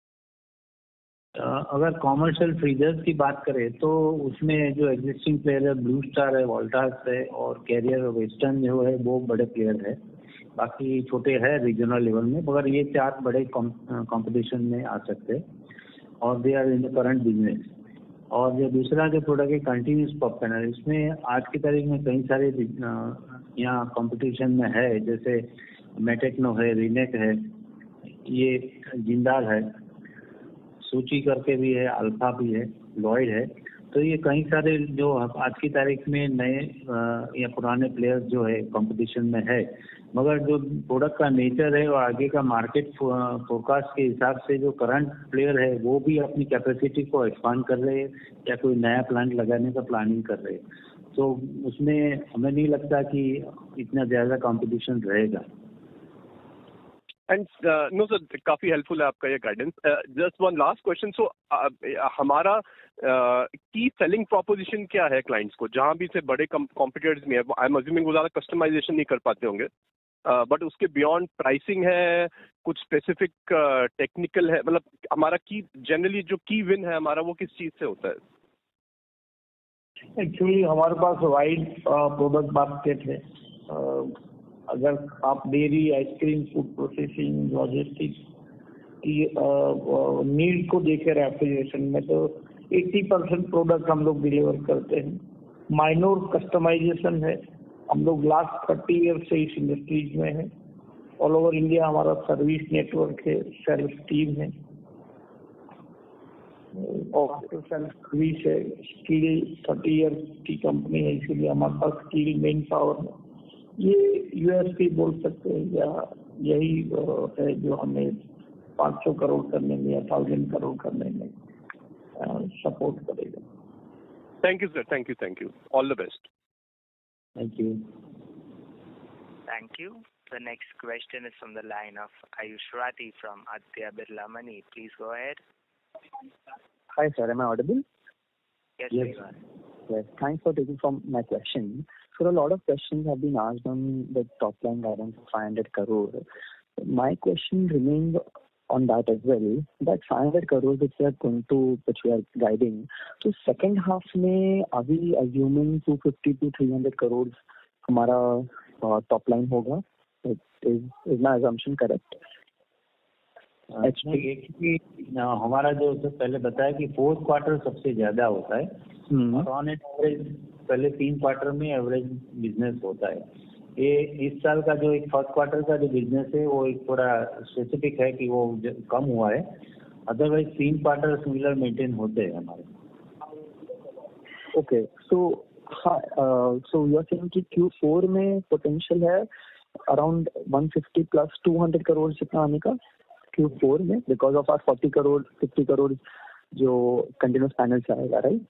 Speaker 10: अगर कॉमर्शियल फ्रीजर्स की बात करें तो उसमें जो एग्जिस्टिंग प्लेयर है ब्लू स्टार है, वोल्टास है, और कैरियर और वेस्टर्न जो है वो बड़े प्लेयर है। बाकी छोटे हैं रीजनल लेवल में, मगर ये 4 बड़े कंपटीशन में आ सकते हैं, और they are in the current business. और जो दूसरा जो प्रोडक्ट है कंटिन्यूस पॉप पैनल, इसमें आज की तारीख में कई सारे यहाँ कंपटीशन में है, जैसे मेटेक्नो है, रिनेट है, ये जिंदाल है, सूची करके भी है, अल्फा भी है, लॉयड है। तो ये कई सारे जो आज की तारीख में नए या पुराने प्लेयर्स जो है कंपटीशन में है, मगर जो प्रोडक्ट का नेचर है और आगे का मार्केट फोरकास्ट के हिसाब से जो करंट प्लेयर है वो भी अपनी कैपेसिटी को एक्सपांड कर रहे हैं या कोई नया प्लांट लगाने का प्लानिंग कर रहे हैं। तो उसमें हमें नहीं लगता कि इतना ज़्यादा कंपटीशन रहेगा।
Speaker 14: एंड नो सर, काफी हेल्पफुल है आपका ये guidance. Just one last question, so हमारा की सेलिंग प्रोपोजिशन क्या है क्लाइंट्स को? जहां भी से बड़े कॉम्पिटिटर्स में है, आई एम अज्यूमिंग वो ज्यादा कस्टमाइजेशन नहीं कर पाते होंगे, बट उसके बियॉन्ड प्राइसिंग है, कुछ स्पेसिफिक टेक्निकल है, मतलब हमारा की जनरली जो की विन है हमारा वो किस चीज से होता है?
Speaker 3: एक्चुअली हमारे पास वाइड प्रोडक्ट बास्केट है। अगर आप dairy, ice cream, food processing, logistics की नीड को देखें रेफ्रिजरेशन में, तो 80% प्रोडक्ट हम लोग डिलीवर करते हैं। माइनर कस्टमाइजेशन है, हम लोग लास्ट 30 ईयर से इस इंडस्ट्रीज में है। ऑल ओवर इंडिया हमारा सर्विस नेटवर्क है, सेल्स टीम है, सर्विस है। स्टील 30 ईयर की कंपनी है, इसीलिए हमारे पास स्टील मेन पावर है। ये यूएसपी बोल सकते हैं, या यही है जो हमें 500 करोड़ करने में या 1000 करोड़ करने में सपोर्ट करेगा।
Speaker 14: Thank you sir, thank you, all the best.
Speaker 10: Thank you.
Speaker 2: Thank you. The next question is from the line of Ayush Rathi from Aditya Birla Money. Please go ahead.
Speaker 15: Hi, sir. Am I audible?
Speaker 2: Yes, you are.
Speaker 15: Yes. Thanks for taking my question. So a lot of questions have been asked on the top line guidance of 500 crore. My question remains on that as well, that 500 crore which we are guiding. So second half में are we assuming 250 to 300 crores हमारा top line होगा? Is my assumption correct?
Speaker 10: Actually हमारा जो पहले बताया कि fourth quarter सबसे ज्यादा होता है और ऑन एवरेज पहले 3 क्वार्टर में एवरेज बिजनेस होता है. ये इस साल का जो एक फर्स्ट क्वार्टर का जो बिजनेस है वो एक थोड़ा स्पेसिफिक है कि वो कम हुआ है. अदरवाइज 3 क्वार्टर सिमिलर मेंटेन होते हैं हमारे.
Speaker 15: Okay, so you are saying कि Q4 में पोटेंशियल है अराउंड 150 प्लस 200 करोड़ जितना आने का Q4 में, because of our 40 crore 50 crore जो कंटिन्यूस पैनल से आएगा, राइट?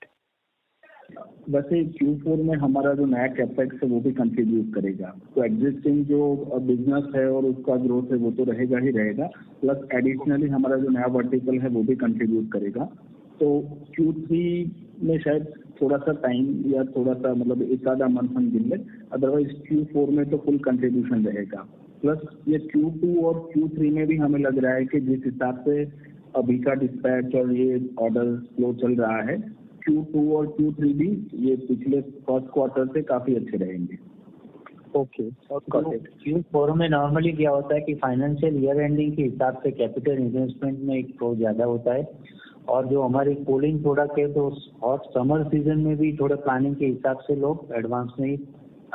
Speaker 4: वैसे Q4 में हमारा जो नया कैपेक्स है वो भी कंट्रीब्यूट करेगा. तो एग्जिस्टिंग जो बिजनेस है और उसका ग्रोथ है वो तो रहेगा ही रहेगा, प्लस एडिशनली हमारा जो नया वर्टिकल है वो भी कंट्रीब्यूट करेगा. तो Q3 में शायद थोड़ा सा टाइम या थोड़ा सा मतलब एक आधा मंथ हम गिन ले, अदरवाइज Q4 में तो फुल कंट्रीब्यूशन रहेगा. प्लस ये Q2 और Q3 में भी हमें लग रहा है कि जिस हिसाब से अभी का डिस्पैच और ये ऑर्डर फ्लो चल रहा है, Q2 और Q3 भी ये पिछले फर्स्ट क्वार्टर से काफी अच्छे रहेंगे.
Speaker 15: ओके,
Speaker 10: Q4 में नॉर्मली क्या होता है कि फाइनेंशियल ईयर एंडिंग के हिसाब से कैपिटल इन्वेस्टमेंट में एक फ्लो ज्यादा होता है और जो हमारी कूलिंग प्रोडक्ट है तो और समर सीजन में भी थोड़ा प्लानिंग के हिसाब से लोग एडवांस में ही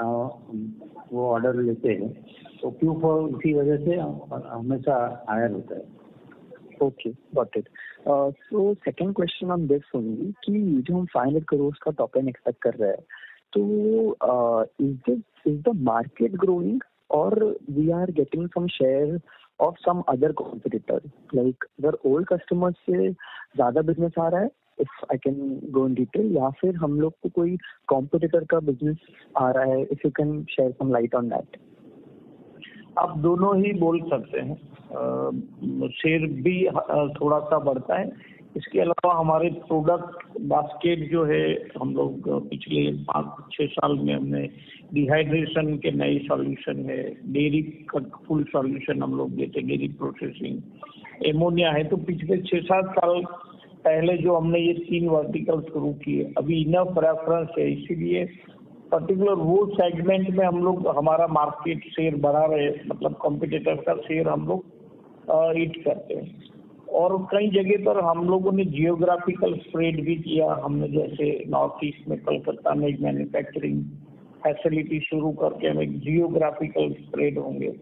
Speaker 10: वो ऑर्डर लेते हैं. तो Q4 इसी वजह से हमेशा हायर होता है.
Speaker 15: Okay, got it. So second question on this only कि जो हम 500 करोड़ का टॉप लाइन एक्सपेक्ट कर रहे हैं, तो इज द मार्केट ग्रोइंग और we are getting some share of some other competitor, like अगर ओल्ड कस्टमर्स से ज्यादा बिजनेस आ रहा है, if I can go in detail, या फिर हम लोग को कोई कॉम्पिटिटर का बिजनेस आ रहा है, if you can share some light on that.
Speaker 3: आप दोनों ही बोल सकते हैं. शेयर भी थोड़ा सा बढ़ता है. इसके अलावा हमारे प्रोडक्ट बास्केट जो है, हम लोग पिछले 5-6 साल में हमने डिहाइड्रेशन के नए सॉल्यूशन है, डेयरी का फुल सॉल्यूशन हम लोग देते, डेयरी प्रोसेसिंग, एमोनिया है. तो पिछले 6-7 साल पहले जो हमने ये 3 वर्टिकल शुरू किए, अभी इनफ रेफरेंस है, इसीलिए पर्टिकुलर वो सेगमेंट में हम लोग हमारा मार्केट शेयर बढ़ा रहे, मतलब कॉम्पिटिटर का शेयर हम लोग ईट करते हैं. और कई जगह पर हम लोगों ने जियोग्राफिकल स्प्रेड भी किया. हमने जैसे नॉर्थ ईस्ट में कलकत्ता में एक मैन्युफैक्चरिंग फैसिलिटी शुरू करके हम एक जियोग्राफिकल स्प्रेड होंगे.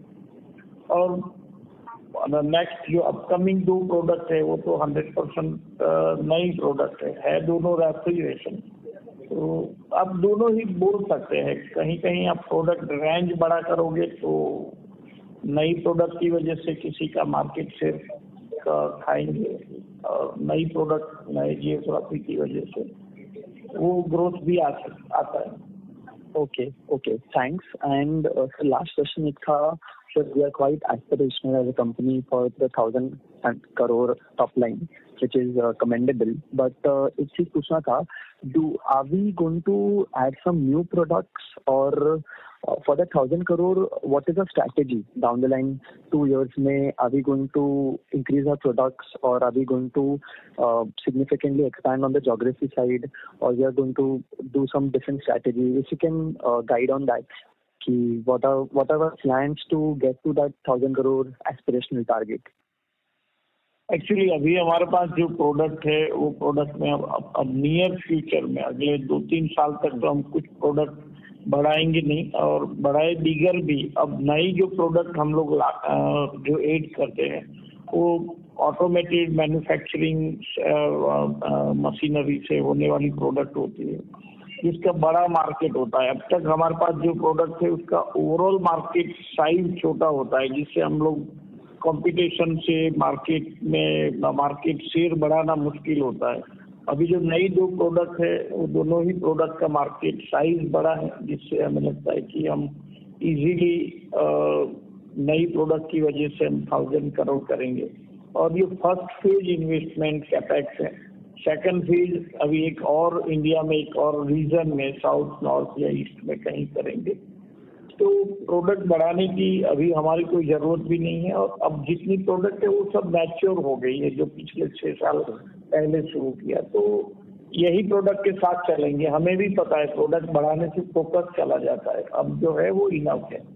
Speaker 3: और नेक्स्ट जो अपकमिंग 2 प्रोडक्ट है वो तो 100% नई प्रोडक्ट है दोनों रेफ्रिजरेशन. तो आप दोनों ही बोल सकते हैं. कहीं कहीं आप प्रोडक्ट रेंज बड़ा करोगे तो नई प्रोडक्ट की वजह से किसी का मार्केट शेयर खाएंगे, और नई प्रोडक्ट नए जियोग्राफी की वजह से वो ग्रोथ भी आता है.
Speaker 15: Okay, thanks. And last question it था, so we are quite aspirational as a company for the 1,000 crore top line, which is commendable. But एक चीज पूछना था, are we going to add some new products, or for the 1,000 crore, what is the strategy down the line 2 years में? Are we going to increase our products, or are we going to significantly expand on the geography side, or we are going to do some different strategy? If you can guide on that, कि what are our plans to get to that 1,000 crore aspirational target?
Speaker 3: Actually अभी हमारे पास जो product है वो product में अब near future में अगले 2-3 साल तक तो हम कुछ प्रोडक्ट बढ़ाएंगे नहीं, और बढ़ाए दीगर भी. अब नई जो प्रोडक्ट हम लोग जो ऐड करते हैं वो ऑटोमेटेड मैन्युफैक्चरिंग मशीनरी से होने वाली प्रोडक्ट होती है, जिसका बड़ा मार्केट होता है. अब तक हमारे पास जो प्रोडक्ट है उसका ओवरऑल मार्केट साइज छोटा होता है, जिससे हम लोग कंपटीशन से मार्केट शेयर बढ़ाना मुश्किल होता है. अभी जो नई 2 प्रोडक्ट है वो दोनों ही प्रोडक्ट का मार्केट साइज बड़ा है, जिससे हमें लगता है कि हम इजीली नई प्रोडक्ट की वजह से हम 1000 करोड़ करेंगे। और ये फर्स्ट फेज इन्वेस्टमेंट कैपेक्स है। सेकंड फेज अभी एक और इंडिया में एक और रीजन में साउथ नॉर्थ या ईस्ट में कहीं करेंगे। तो प्रोडक्ट बढ़ाने की अभी हमारी कोई जरूरत भी नहीं है। और अब जितनी प्रोडक्ट है वो सब मैच्योर हो गई है जो पिछले 6 साल पहले शुरू किया। तो यही प्रोडक्ट के साथ चलेंगे। हमें भी पता है प्रोडक्ट बढ़ाने से फोकस चला जाता है, अब जो है वो इनफ है।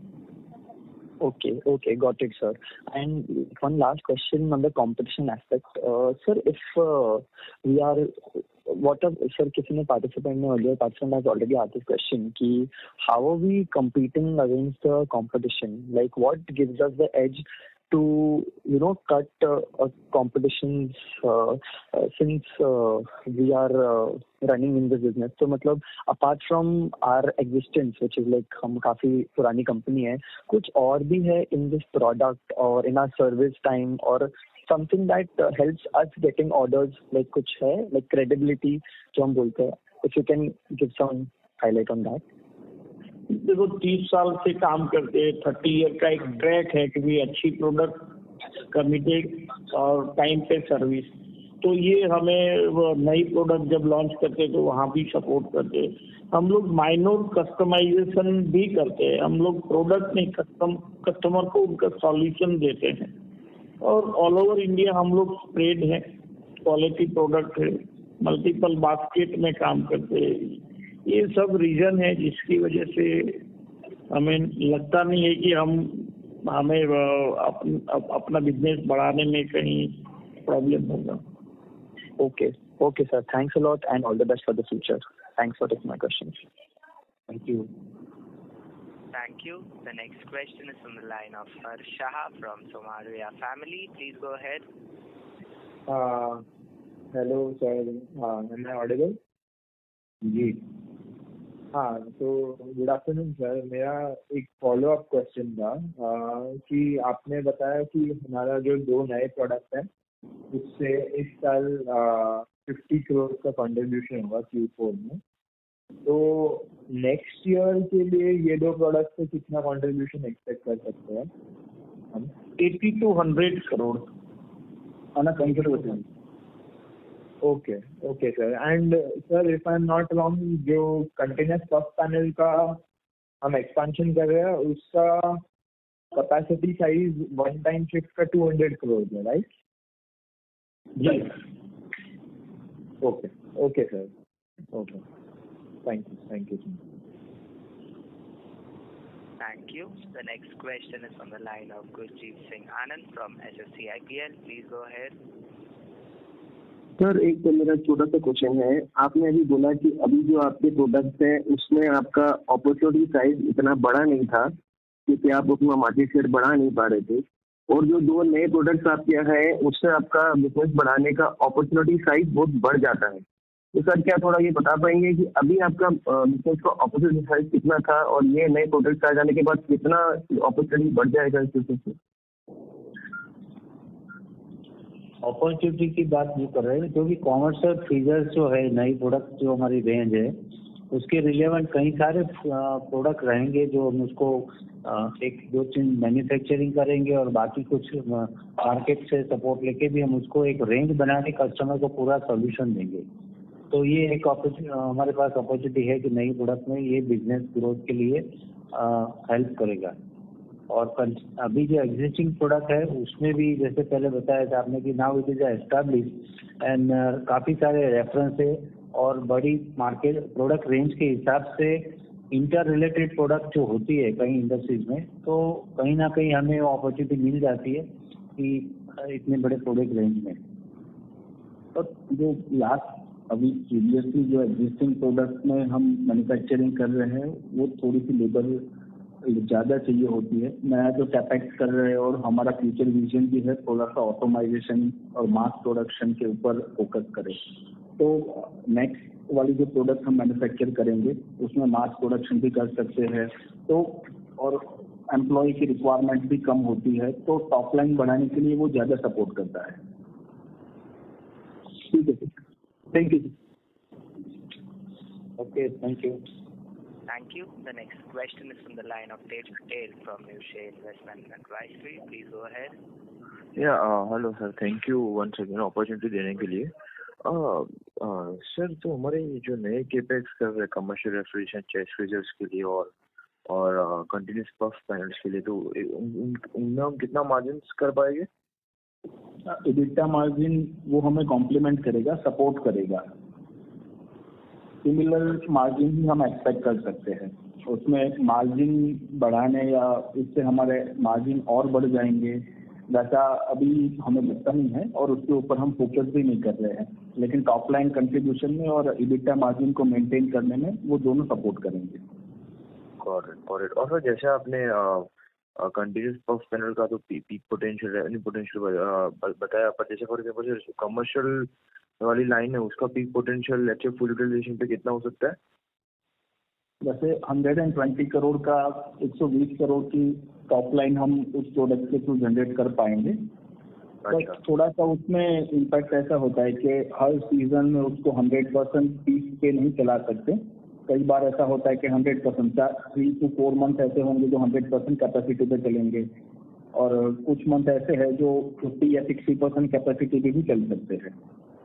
Speaker 15: Okay, got it, sir. And one last question on the competition aspect. Sir, if we are, sir, किसी ने participant ने earlier participant has already asked this question कि how are we competing against the competition? Like what gives us the edge to cut competitions since we are running in this business? तो मतलब apart from our existence, which is like हम काफी पुरानी company है, कुछ और भी है in this product or in our service time or something that helps us getting orders, like कुछ है like credibility जो हम बोलते हैं? If you can give some highlight on that.
Speaker 3: देखो 30 साल से काम करते 30 ईयर का एक ट्रैक है कि भी अच्छी प्रोडक्ट कमिटेड और टाइम पे सर्विस। तो ये हमें वो नई प्रोडक्ट जब लॉन्च करते तो वहाँ भी सपोर्ट करते। हम लोग माइनर कस्टमाइजेशन भी करते हैं। हम लोग प्रोडक्ट नहीं कस्टमर को उनका सॉल्यूशन देते हैं। और ऑल ओवर इंडिया हम लोग स्प्रेड हैं, क्वालिटी प्रोडक्ट है, मल्टीपल बास्केट में काम करते हैं। ये सब रीजन है जिसकी वजह से हमें लगता नहीं है कि हमें अपना बिजनेस बढ़ाने में कहीं प्रॉब्लम होगा।
Speaker 15: Okay, sir. Thanks a lot and all the best for the future. Thanks for taking my questions.
Speaker 3: Thank you.
Speaker 2: Thank you. The next question is from the line of Harsh Shah from Somalia family. Please go ahead.
Speaker 8: Hello, sir. Am I audible?
Speaker 3: जी
Speaker 8: हाँ, तो good afternoon sir. मेरा एक follow up question था कि आपने बताया कि हमारा जो 2 नए प्रोडक्ट हैं उससे इस साल 50 करोड़ का कंट्रीब्यूशन होगा Q4 में। तो नेक्स्ट ईयर के लिए ये 2 प्रोडक्ट से कितना कंट्रीब्यूशन एक्सपेक्ट कर सकते हैं हम?
Speaker 3: 80 to 100 crore on a conservative.
Speaker 8: Okay sir. And sir if I am not wrong, जो कंटिन्यूस पफ पैनल का हम एक्सपेंशन कर रहे हैं उसका capacity size one time shift का 200 करोड़ है, राइट?
Speaker 3: जी
Speaker 8: okay sir. Okay, thank you.
Speaker 2: Thank you. The next question is from the line of Gurjeet Singh Anand from SSC IPL. Please go ahead.
Speaker 6: Sir एक तो मेरा छोटा सा question है। आपने अभी बोला कि अभी जो आपके प्रोडक्ट्स हैं उसमें आपका अपॉर्चुनिटी साइज इतना बड़ा नहीं था क्योंकि आप अपना मार्केट शेयर बढ़ा नहीं पा रहे थे, और जो 2 नए प्रोडक्ट्स आपके हैं उससे आपका बिजनेस बढ़ाने का अपॉर्चुनिटी साइज बहुत बढ़ जाता है। तो सर क्या थोड़ा ये बता पाएंगे कि अभी आपका बिजनेस का अपॉर्चुनिटी साइज कितना था और ये नए प्रोडक्ट्स आ जाने के बाद कितना अपॉर्चुनिटी बढ़ जाएगा इस बिजनेस में?
Speaker 10: अपॉर्चुनिटी की बात नहीं कर रहे हैं क्योंकि कॉमर्शियल फीचर्स जो है नई प्रोडक्ट जो हमारी रेंज है उसके रिलेवेंट कई सारे प्रोडक्ट रहेंगे जो हम उसको 1-2-3 मैन्युफैक्चरिंग करेंगे और बाकी कुछ मार्केट से सपोर्ट लेके भी हम उसको एक रेंज बना के कस्टमर को पूरा सॉल्यूशन देंगे। तो ये एक हमारे पास अपॉर्चुनिटी है कि नई प्रोडक्ट में ये बिजनेस ग्रोथ के लिए हेल्प करेगा। और अभी जो एग्जिस्टिंग प्रोडक्ट है उसमें भी जैसे पहले बताया था आपने कि now it is establish and काफ़ी सारे रेफरेंस है और बड़ी मार्केट प्रोडक्ट रेंज के हिसाब से इंटर रिलेटेड प्रोडक्ट जो होती है कई इंडस्ट्रीज में, तो कहीं ना कहीं हमें वो अपॉर्चुनिटी मिल जाती है कि इतने बड़े प्रोडक्ट रेंज में।
Speaker 5: तो जो लास्ट अभी प्रीवियसली जो एग्जिस्टिंग प्रोडक्ट में हम मैन्युफैक्चरिंग कर रहे हैं वो थोड़ी सी लेबर ज़्यादा चाहिए होती है। नया जो कैपेक्स कर रहे हैं और हमारा फ्यूचर विजन भी है थोड़ा सा ऑटोमाइजेशन और मास प्रोडक्शन के ऊपर फोकस करें। तो नेक्स्ट वाली जो प्रोडक्ट हम मैन्युफैक्चर करेंगे उसमें मास प्रोडक्शन भी कर सकते हैं, तो और एम्प्लॉय की रिक्वायरमेंट भी कम होती है, तो टॉप लाइन बढ़ाने के लिए वो ज़्यादा सपोर्ट करता है। ठीक है, thank you.
Speaker 10: Okay, thank you.
Speaker 2: Thank you. The next question is from the line of Tej Patel from Niveshaay Investment Advisory. Please go ahead.
Speaker 8: Hello sir, thank you once again opportunity देने के लिए। Sir, तो हमारे जो नए capex कर रहे हैं कमर्शियल रेफ्रिजरेशन चेस्ट फ्रीजर्स के लिए और कंटिन्यूस पफ पैनल्स के लिए, तो उनमें हम कितना मार्जिन कर पाएंगे?
Speaker 4: EBITDA मार्जिन वो हमें कॉम्प्लीमेंट करेगा, सपोर्ट करेगा। सिमिलर मार्जिन ही हम एक्सपेक्ट कर सकते हैं। उसमें मार्जिन बढ़ाने या इससे हमारे मार्जिन और बढ़ जाएंगे वैसा अभी हमें लगता नहीं है और उसके ऊपर हम फोकस भी नहीं कर रहे हैं, लेकिन टॉप लाइन कंट्रीब्यूशन में और EBITDA मार्जिन को मेंटेन करने में वो दोनों सपोर्ट करेंगे।
Speaker 8: करेक्ट। और सर, जैसे आपने कंटिन्यूस पफ पैनल का तो पीक पोटेंशियल रेवेन्यू पोटेंशियल बताया, पर जैसे फॉर एग्जांपल कमर्शियल वाली लाइन है उसका peak potential let's say full utilization पे कितना हो सकता है?
Speaker 4: जैसे 120 करोड़ का 120 करोड़ की टॉप लाइन हम उस प्रोडक्ट के थ्रू जनरेट कर पाएंगे।
Speaker 8: अच्छा।
Speaker 4: थोड़ा सा उसमें इम्पैक्ट ऐसा होता है कि हर सीजन में उसको 100% पीक पे नहीं चला सकते। कई बार ऐसा होता है कि 100% 3 to 4 मंथ ऐसे होंगे जो 100% कैपेसिटी पे चलेंगे और कुछ मंथ ऐसे हैं जो 50 या 60% कैपेसिटी पे भी चल सकते हैं।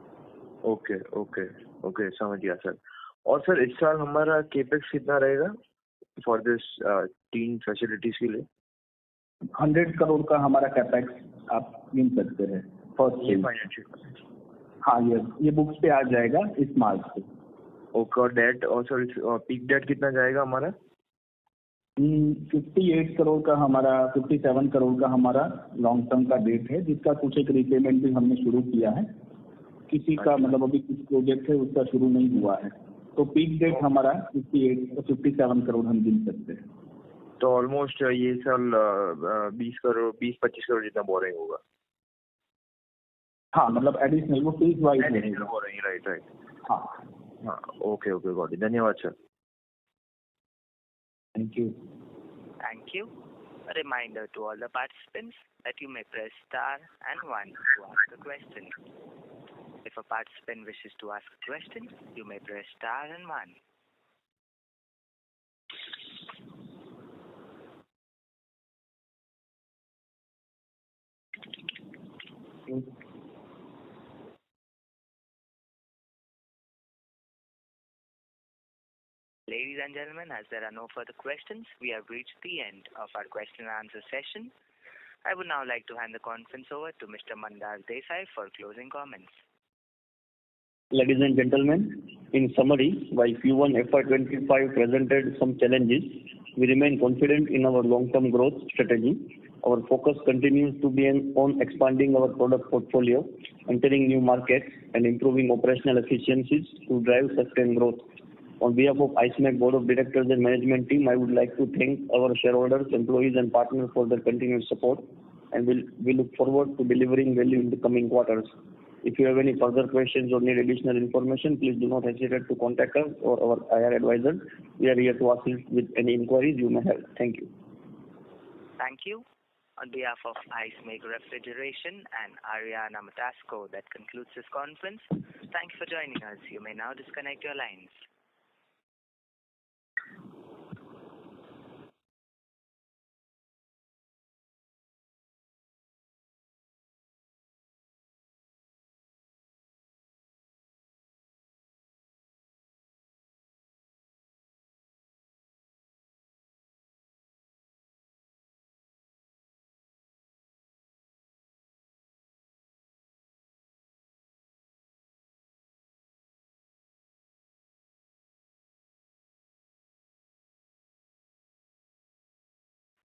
Speaker 8: ओके, समझ गया सर। और सर, इस साल हमारा केपेक्स कितना रहेगा फॉर दिस 3 फैसिलिटीज के लिए?
Speaker 4: 100 करोड़ का हमारा कैपेक्स आप गिन सकते हैं फर्स्ट फाइनेंशियल। हाँ, ये बुक्स पे आ जाएगा इस मार्च से।
Speaker 8: ओके। और डेट और सर पीक डेट कितना जाएगा हमारा?
Speaker 4: 58 करोड़ का हमारा 57 करोड़ का हमारा लॉन्ग टर्म का डेट है, जिसका कुछ एक रीपेमेंट भी हमने शुरू किया है। किसी का मतलब अभी कुछ प्रोजेक्ट है उसका शुरू नहीं हुआ है, तो पीक डेट हमारा 57 करोड़ हम गिन सकते हैं।
Speaker 8: तो ऑलमोस्ट ये साल 20-25 करोड़ जितना बोरिंग होगा।
Speaker 4: हाँ, मतलब एडिशनल वो फीस वाइज रहेगा।
Speaker 8: Boring, right.
Speaker 4: हाँ,
Speaker 8: ओके, गॉट इट। धन्यवाद sir.
Speaker 4: Thank you.
Speaker 2: A reminder to all the participants that you may press star and 1 to ask a question. If a participant wishes to ask a question, you may press star and 1. Ladies and gentlemen, as there are no further questions, we have reached the end of our question and answer session. I would now like to hand the conference over to Mr. Mandar Desai for closing comments.
Speaker 16: Ladies and gentlemen, in summary, while Q1 FY25 presented some challenges, we remain confident in our long-term growth strategy. Our focus continues to be on expanding our product portfolio, entering new markets, and improving operational efficiencies to drive sustained growth. On behalf of IceMac Board of Directors and Management Team, I would like to thank our shareholders, employees, and partners for their continued support, and we look forward to delivering value in the coming quarters. If you have any further questions or need additional information, please do not hesitate to contact us or our IR advisor. We are here to assist with any inquiries you may have. Thank you.
Speaker 2: Thank you. On behalf of IceMac Refrigeration and Ariana Matasco, that concludes this conference. Thank you for joining us. You may now disconnect your lines.